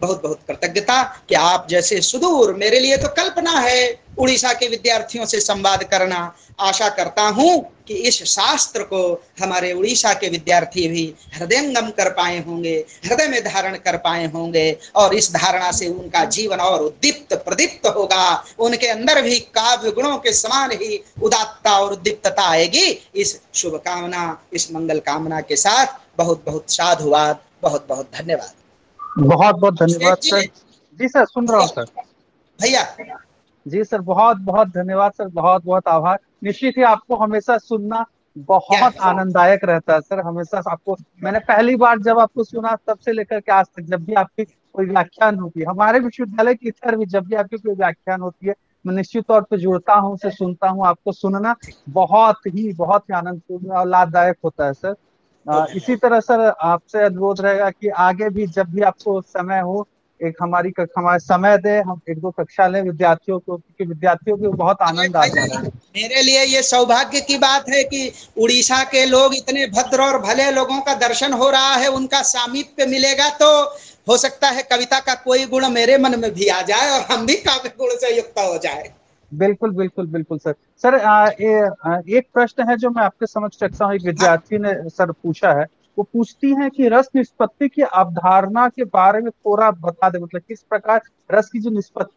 बहुत बहुत कृतज्ञता कि आप जैसे सुदूर, मेरे लिए तो कल्पना है उड़ीसा के विद्यार्थियों से संवाद करना। आशा करता हूं कि इस शास्त्र को हमारे उड़ीसा के विद्यार्थी भी हृदयंगम कर पाए होंगे, हृदय में धारण कर पाए होंगे, और इस धारणा से उनका जीवन और उद्दीप्त प्रदीप्त होगा। उनके अंदर भी काव्य गुणों के समान ही उदात्तता और उद्दीप्तता आएगी। इस शुभकामना, इस मंगल कामना के साथ बहुत बहुत साधुवाद, बहुत बहुत धन्यवाद। बहुत बहुत धन्यवाद शेख सर। जी, जी सर, सुन रहा हूँ सर। भैया जी सर, बहुत बहुत धन्यवाद सर, बहुत बहुत आभार। निश्चित ही आपको हमेशा सुनना क्या बहुत आनंददायक रहता है सर। हमेशा आपको, मैंने पहली बार जब आपको सुना तब से लेकर के आज तक, जब भी आपकी कोई व्याख्यान होती है हमारे विश्वविद्यालय की इधर भी, जब भी आपकी कोई व्याख्यान होती है, मैं निश्चित तौर पर जुड़ता हूँ, उसे सुनता हूँ। आपको सुनना बहुत ही बहुत ही आनंदपूर्ण और लाभदायक होता है सर। अ, इसी तरह सर आपसे अनुरोध रहेगा कि आगे भी जब भी आपको समय हो, एक हमारी कक- हमारा समय दे, हम एक दो कक्षा लें विद्यार्थियों को, क्योंकि विद्यार्थियों को बहुत अरे आनंद आता भैया, है। मेरे लिए ये सौभाग्य की बात है कि उड़ीसा के लोग, इतने भद्र और भले लोगों का दर्शन हो रहा है, उनका सामीप्य मिलेगा तो हो सकता है कविता का कोई गुण मेरे मन में भी आ जाए और हम भी काव्य गुण से युक्त हो जाए। बिल्कुल बिल्कुल बिल्कुल सर। सर आ, ए, आ, एक प्रश्न है जो मैं आपके समक्ष रखता हूँ। एक हाँ विद्यार्थी ने सर पूछा है, वो पूछती है कि रस निष्पत्ति की अवधारणा के बारे में थोड़ा बता दे, मतलब किस प्रकार रस की जो निष्पत्ति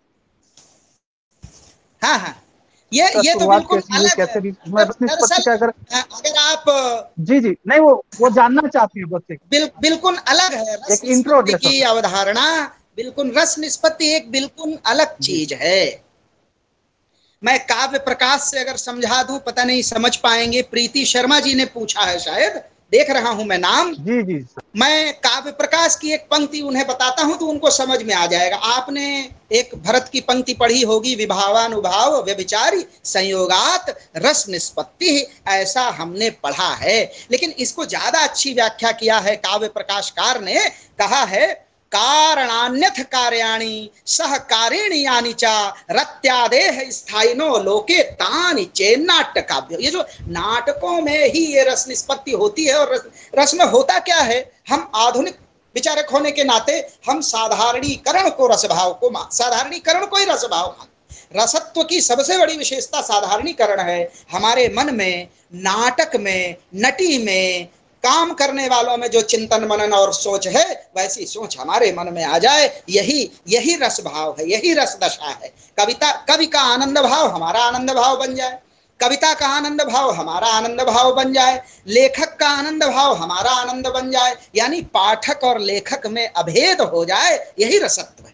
हाँ हाँ, ये का ये तो शुरुआत बिल्कुल कैसी हुई, अलग है। कैसे भी, मैं दर, रस निष्पत्ति दरअसल का अगर, अगर आप, जी जी नहीं, वो वो जानना चाहती है बस एक, बिल, बिल्कुल अलग है रस एक इंट्रो निष्पत्ति जैसा की सर। अवधारणा। बिल्कुल, रस निष्पत्ति एक बिल्कुल अलग जी चीज है। मैं काव्य प्रकाश से अगर समझा दूं, पता नहीं समझ पाएंगे। प्रीति शर्मा जी ने पूछा है, शायद देख रहा हूं मैं नाम। जी जी सर। मैं काव्य प्रकाश की एक पंक्ति उन्हें बताता हूं तो उनको समझ में आ जाएगा। आपने एक भरत की पंक्ति पढ़ी होगी, विभावानुभाव व्यभिचारी संयोगात रस निष्पत्ति, ऐसा हमने पढ़ा है। लेकिन इसको ज्यादा अच्छी व्याख्या किया है काव्य प्रकाशकार ने। कहा है, कारणान्यथ कार्याणि सहकारिणी यानि च रत्यादेह स्थायिनो लोके तानि चेन्नाट्य काव्य। ये जो नाटकों में ही ये रस निष्पत्ति होती है, और रस, रस में होता क्या है, हम आधुनिक विचारक होने के नाते हम साधारणीकरण को रसभाव को मान साधारणीकरण को ही रसभाव मान रसत्व की सबसे बड़ी विशेषता साधारणीकरण है। हमारे मन में, नाटक में, नटी में, काम करने वालों में जो चिंतन मनन और सोच है, वैसी सोच हमारे मन में आ जाए, यही यही रस भाव है, यही रस दशा है। कविता, कवि का आनंद भाव हमारा आनंद भाव बन जाए, कविता का आनंद भाव हमारा आनंद भाव बन जाए, लेखक का आनंद भाव हमारा आनंद बन जाए, यानी पाठक और लेखक में अभेद हो जाए, यही रसत्व है।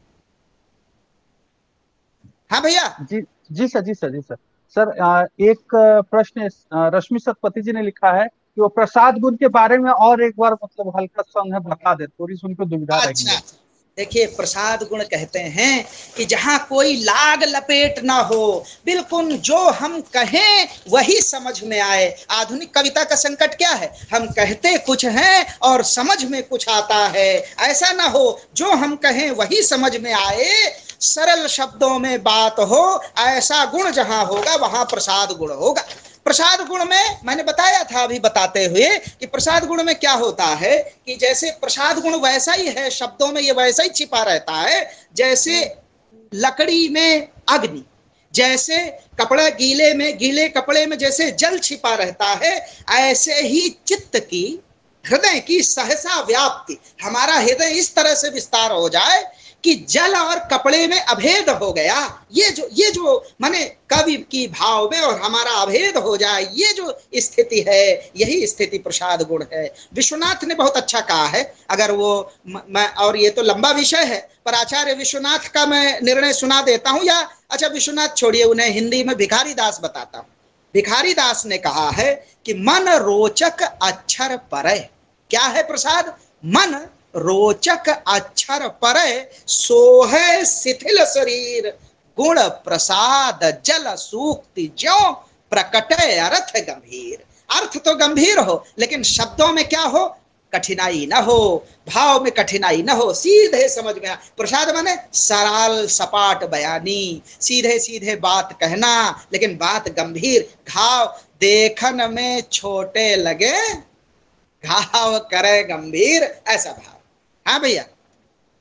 हाँ भैया। जी जी सर, जी सर, जी सर। सर आ, एक आ, प्रश्न आ, रश्मि सतपति जी ने लिखा है कि वो प्रसाद गुण के बारे में और एक बार मतलब हल्का सा उन्हें बता दे, थोड़ी सी उनको दुविधा रही अच्छा, है। देखिए, प्रसाद गुण कहते हैं कि जहां कोई लाग लपेट ना हो, बिल्कुल जो हम कहें वही समझ में आए। आधुनिक कविता का संकट क्या है, हम कहते कुछ हैं और समझ में कुछ आता है। ऐसा ना हो, जो हम कहें वही समझ में आए, सरल शब्दों में बात हो, ऐसा गुण जहां होगा वहां प्रसाद गुण होगा। प्रसाद गुण में मैंने बताया था अभी बताते हुए कि प्रसाद गुण में क्या होता है कि जैसे प्रसाद गुण वैसा ही है, शब्दों में ये वैसा ही छिपा रहता है जैसे लकड़ी में अग्नि, जैसे कपड़ा गीले में, गीले कपड़े में जैसे जल छिपा रहता है, ऐसे ही चित्त की, हृदय की सहसा व्याप्ति, हमारा हृदय इस तरह से विस्तार हो जाए कि जल और कपड़े में अभेद हो गया। ये जो ये जो माने कवि की भाव में और हमारा अभेद हो जाए, ये जो स्थिति है, यही स्थिति प्रसाद गुण है। विश्वनाथ ने बहुत अच्छा कहा है। अगर वो मैं, और ये तो लंबा विषय है, पर आचार्य विश्वनाथ का मैं निर्णय सुना देता हूं, या अच्छा विश्वनाथ छोड़िए, उन्हें हिंदी में भिखारी दास बताता हूं। भिखारी दास ने कहा है कि मन रोचक अक्षर परय। क्या है प्रसाद? मन रोचक अक्षर परय, सोहे शिथिल शरीर, गुण प्रसाद जल सूक्ति ज्यो प्रकटय अर्थ गंभीर। अर्थ तो गंभीर हो, लेकिन शब्दों में क्या हो, कठिनाई न हो, भाव में कठिनाई न हो, सीधे समझ में। प्रसाद माने सरल सपाट बयानी, सीधे सीधे बात कहना, लेकिन बात गंभीर। घाव देखन में छोटे लगे, घाव करे गंभीर, ऐसा भाव। हाँ भैया।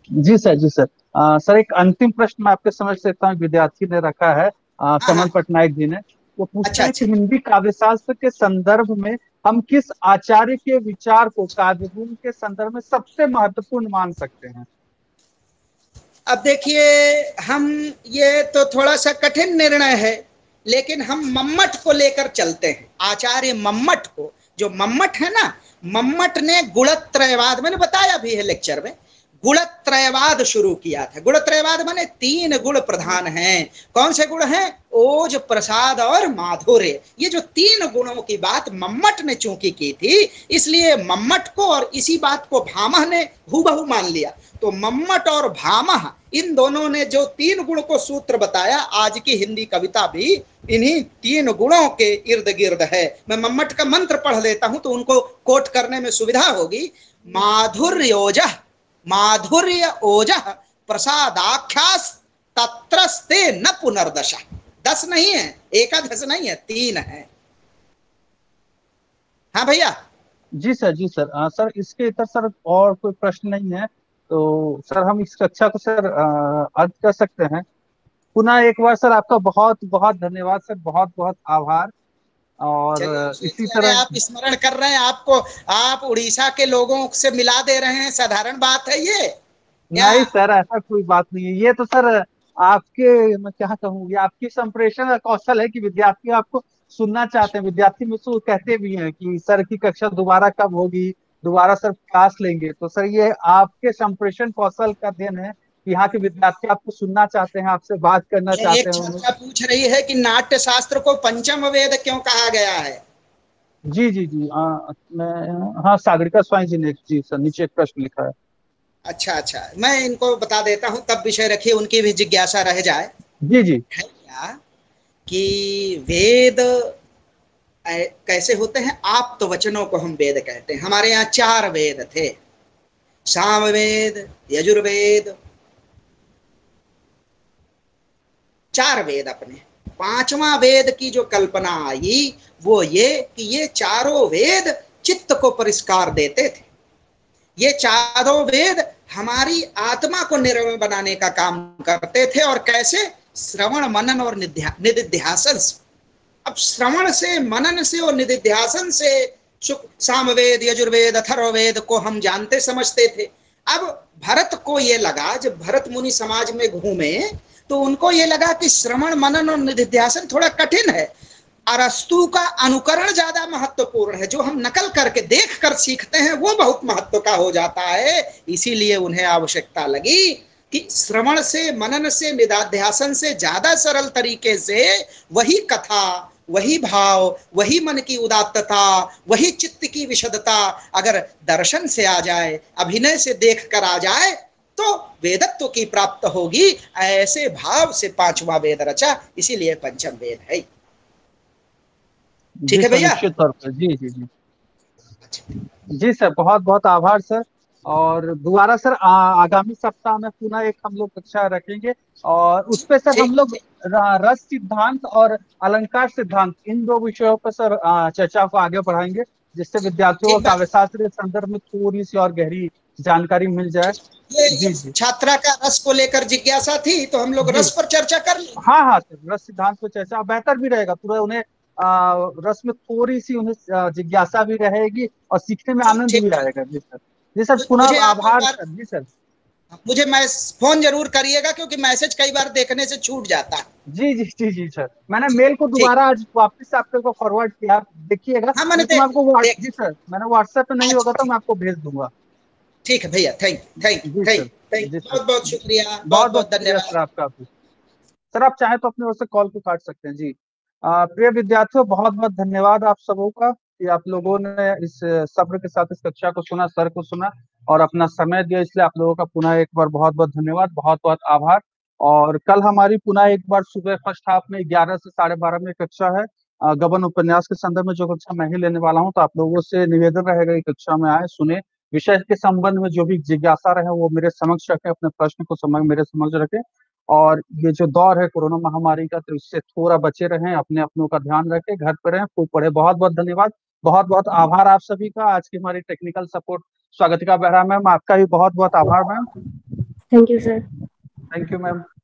जी सर, जी सर। अ, सर एक अंतिम प्रश्न मैं आपके समझ सकता हूँ, विद्यार्थी ने रखा है, अ, हाँ कमल हाँ। पटनायक जी ने। वो पूछते अच्छा हैं कि अच्छा। हिंदी काव्य शास्त्र के संदर्भ में हम किस आचार्य के विचार को काव्य गुण के संदर्भ में सबसे महत्वपूर्ण मान सकते हैं? अब देखिए, हम, ये तो थोड़ा सा कठिन निर्णय है, लेकिन हम मम्मट को लेकर चलते हैं, आचार्य मम्मट को। जो मम्मट है ना, मम्मट ने गुणत्रयवाद, मैंने बताया भी है लेक्चर में, गुणत्रयवाद शुरू किया था। गुणत्रयवाद माने तीन गुण प्रधान हैं। कौन से गुण हैं? ओज, प्रसाद और माधुर्य। ये जो तीन गुणों की बात मम्मट ने चूंकि की थी, इसलिए मम्मट को और इसी बात को भामह ने हूबहू मान लिया। तो मम्मट और भामह, इन दोनों ने जो तीन गुण को सूत्र बताया, आज की हिंदी कविता भी इन्हीं तीन गुणों के इर्द गिर्द है। मैं मम्मट का मंत्र पढ़ लेता हूं तो उनको कोट करने में सुविधा होगी। माधुर्योज, माधुर्य ओज, प्रसादाख्यास, तत्रस्ते न पुनर्दशा। दस नहीं है, एकादश नहीं है, तीन है। हाँ भैया। जी सर, जी सर। अ, सर इसके इतर सर और कोई प्रश्न नहीं है, तो सर हम इस कक्षा को सर अ, अंत कर सकते हैं। पुनः एक बार सर आपका बहुत बहुत धन्यवाद सर, बहुत बहुत आभार। और चलिए अ, अभिषेक इसी जी, अरे तरह। आप स्मरण कर रहे हैं, आपको, आप उड़ीसा के लोगों से मिला दे रहे हैं, साधारण बात है ये क्या? नहीं सर, ऐसा कोई बात नहीं है, ये तो सर आपके, मैं क्या कहूँ, ये आपकी संप्रेषण का कौशल है कि विद्यार्थी आपको सुनना चाहते हैं। विद्यार्थी मुझसे कहते भी हैं कि सर की कक्षा दोबारा कब होगी, दोबारा सर क्लास लेंगे। तो सर ये आपके संप्रेषण कौशल का देन है कि यहाँ के विद्यार्थी आपको सुनना चाहते हैं, आपसे बात करना चाहते एक हैं उन्हें। छात्रा पूछ रही है कि नाट्य शास्त्र को पंचम वेद क्यों कहा गया है? जी जी जी। आ, मैं, हाँ, सागरिका स्वामी जी ने जी सर नीचे एक प्रश्न लिखा है। अच्छा अच्छा, मैं इनको बता देता हूं, तब विषय रखिए, उनकी भी जिज्ञासा रह जाए। जी जी। है क्या कि वेद कैसे होते हैं? आप तो वचनों को हम वेद कहते हैं। हमारे यहाँ चार वेद थे, सामवेद, यजुर्वेद, चार वेद अपने। पांचवा वेद की जो कल्पना आई वो ये कि ये चारों वेद चित्त को परिष्कार देते थे। ये चारों वेद हमारी आत्मा को निर्मल बनाने का काम करते थे। और कैसे? श्रवण, मनन और निधिध्यासन से। अब श्रवण से, मनन से और निधिध्यासन से सामवेद, यजुर्वेद, अथर्ववेद को हम जानते समझते थे। अब भरत को ये लगा, जब भरत मुनि समाज में घूमे, तो उनको ये लगा कि श्रवण, मनन और निधिध्यासन थोड़ा कठिन है। अरस्तु का अनुकरण ज्यादा महत्वपूर्ण है। जो हम नकल करके देख कर सीखते हैं वो बहुत महत्व का हो जाता है। इसीलिए उन्हें आवश्यकता लगी कि श्रवण से, मनन से, निधाध्यासन से ज्यादा सरल तरीके से वही कथा, वही भाव, वही मन की उदात्तता, वही चित्त की विशदता अगर दर्शन से आ जाए, अभिनय से देख कर आ जाए, तो वेदत्व की प्राप्त होगी। ऐसे भाव से पांचवा वेद रचा, इसीलिए पंचम वेद है। ठीक जी है सर, भैया। निश्चित तौर पर। जी जी जी। जी सर, बहुत बहुत आभार सर। और दोबारा सर आ, आगामी सप्ताह में पुनः एक हम लोग कक्षा रखेंगे, और उस पे सर हम ठीक लोग ठीक। र- रस सिद्धांत और अलंकार सिद्धांत, इन दो विषयों पर सर आ, चर्चा को आगे बढ़ाएंगे, जिससे विद्यार्थियों को ठीक बात। काव्यशास्त्र के संदर्भ में थोड़ी सी और गहरी जानकारी मिल जाए। ये, ये जी जी छात्रा का रस को लेकर जिज्ञासा थी, तो हम लोग जी। रस पर चर्चा कर लेंगे। हाँ हाँ सर, रस सिद्धांत पर चर्चा बेहतर भी रहेगा, थोड़ा उन्हें आ, रस में थोड़ी सी उन्हें आ, जिज्ञासा भी रहेगी और सीखने में ठीक आनंद भी ठीक ठीक। आएगा। जी सर। जी सर, मुझे पुनः आप एक आभार बार, सर। जी सर। मुझे मैस फोन जरूर करिएगा, क्योंकि मैसेज कई बार देखने से छूट जाता है। जी जी जी जी सर, मैंने मेल को ठीक। दोबारा आज वापस से आपके को फॉरवर्ड किया, आप देखिएगा, हाँ, मैंने नहीं तो मैं देख आपको लिया, व्हाट देख जी लिया। सर, मैंने व्हाट्सएप पे नहीं होगा अच्छा तो ठीक। मैं आपको भेज दूंगा। ठीक है भैया, थैंक यू, थैंक यू, जी थैंक सर। यू, थैंक जी यू, सर, बहुत बहुत शुक्रिया, बहुत बहुत बहुत बहुत शुक्रिया सर धन्यवाद। आपका भी। सर आप चाहें तो अपने ओर से कॉल को काट सकते हैं। जी। आ, प्रिय विद्यार्थियों, बहुत बहुत धन्यवाद आप सबों का कि आप लोगों ने इस सब्र के साथ इस कक्षा को सुना, सर को सुना और अपना समय दिया, इसलिए आप लोगों का पुनः एक बार बहुत बहुत धन्यवाद, बहुत बहुत आभार। और कल हमारी पुनः एक बार सुबह फर्स्ट हाफ में ग्यारह से साढ़े बारह में कक्षा है, अ, गबन उपन्यास के संदर्भ में जो कक्षा मैं ही लेने वाला हूँ। तो आप लोगों से निवेदन रहेगा कि कक्षा में आए, सुने, विषय के संबंध में जो भी जिज्ञासा रहे वो मेरे समक्ष रखें, अपने प्रश्न को समझ मेरे समक्ष रखें। और ये जो दौर है कोरोना महामारी का, तो इससे थोड़ा बचे रहें, अपने अपनों का ध्यान रखें, घर पर रहें, खूब पढ़े। बहुत बहुत धन्यवाद, बहुत बहुत आभार आप सभी का। आज की हमारी technical support Swagatika Behera ma'am, आपका भी बहुत बहुत आभार ma'am. Thank you sir. Thank you ma'am.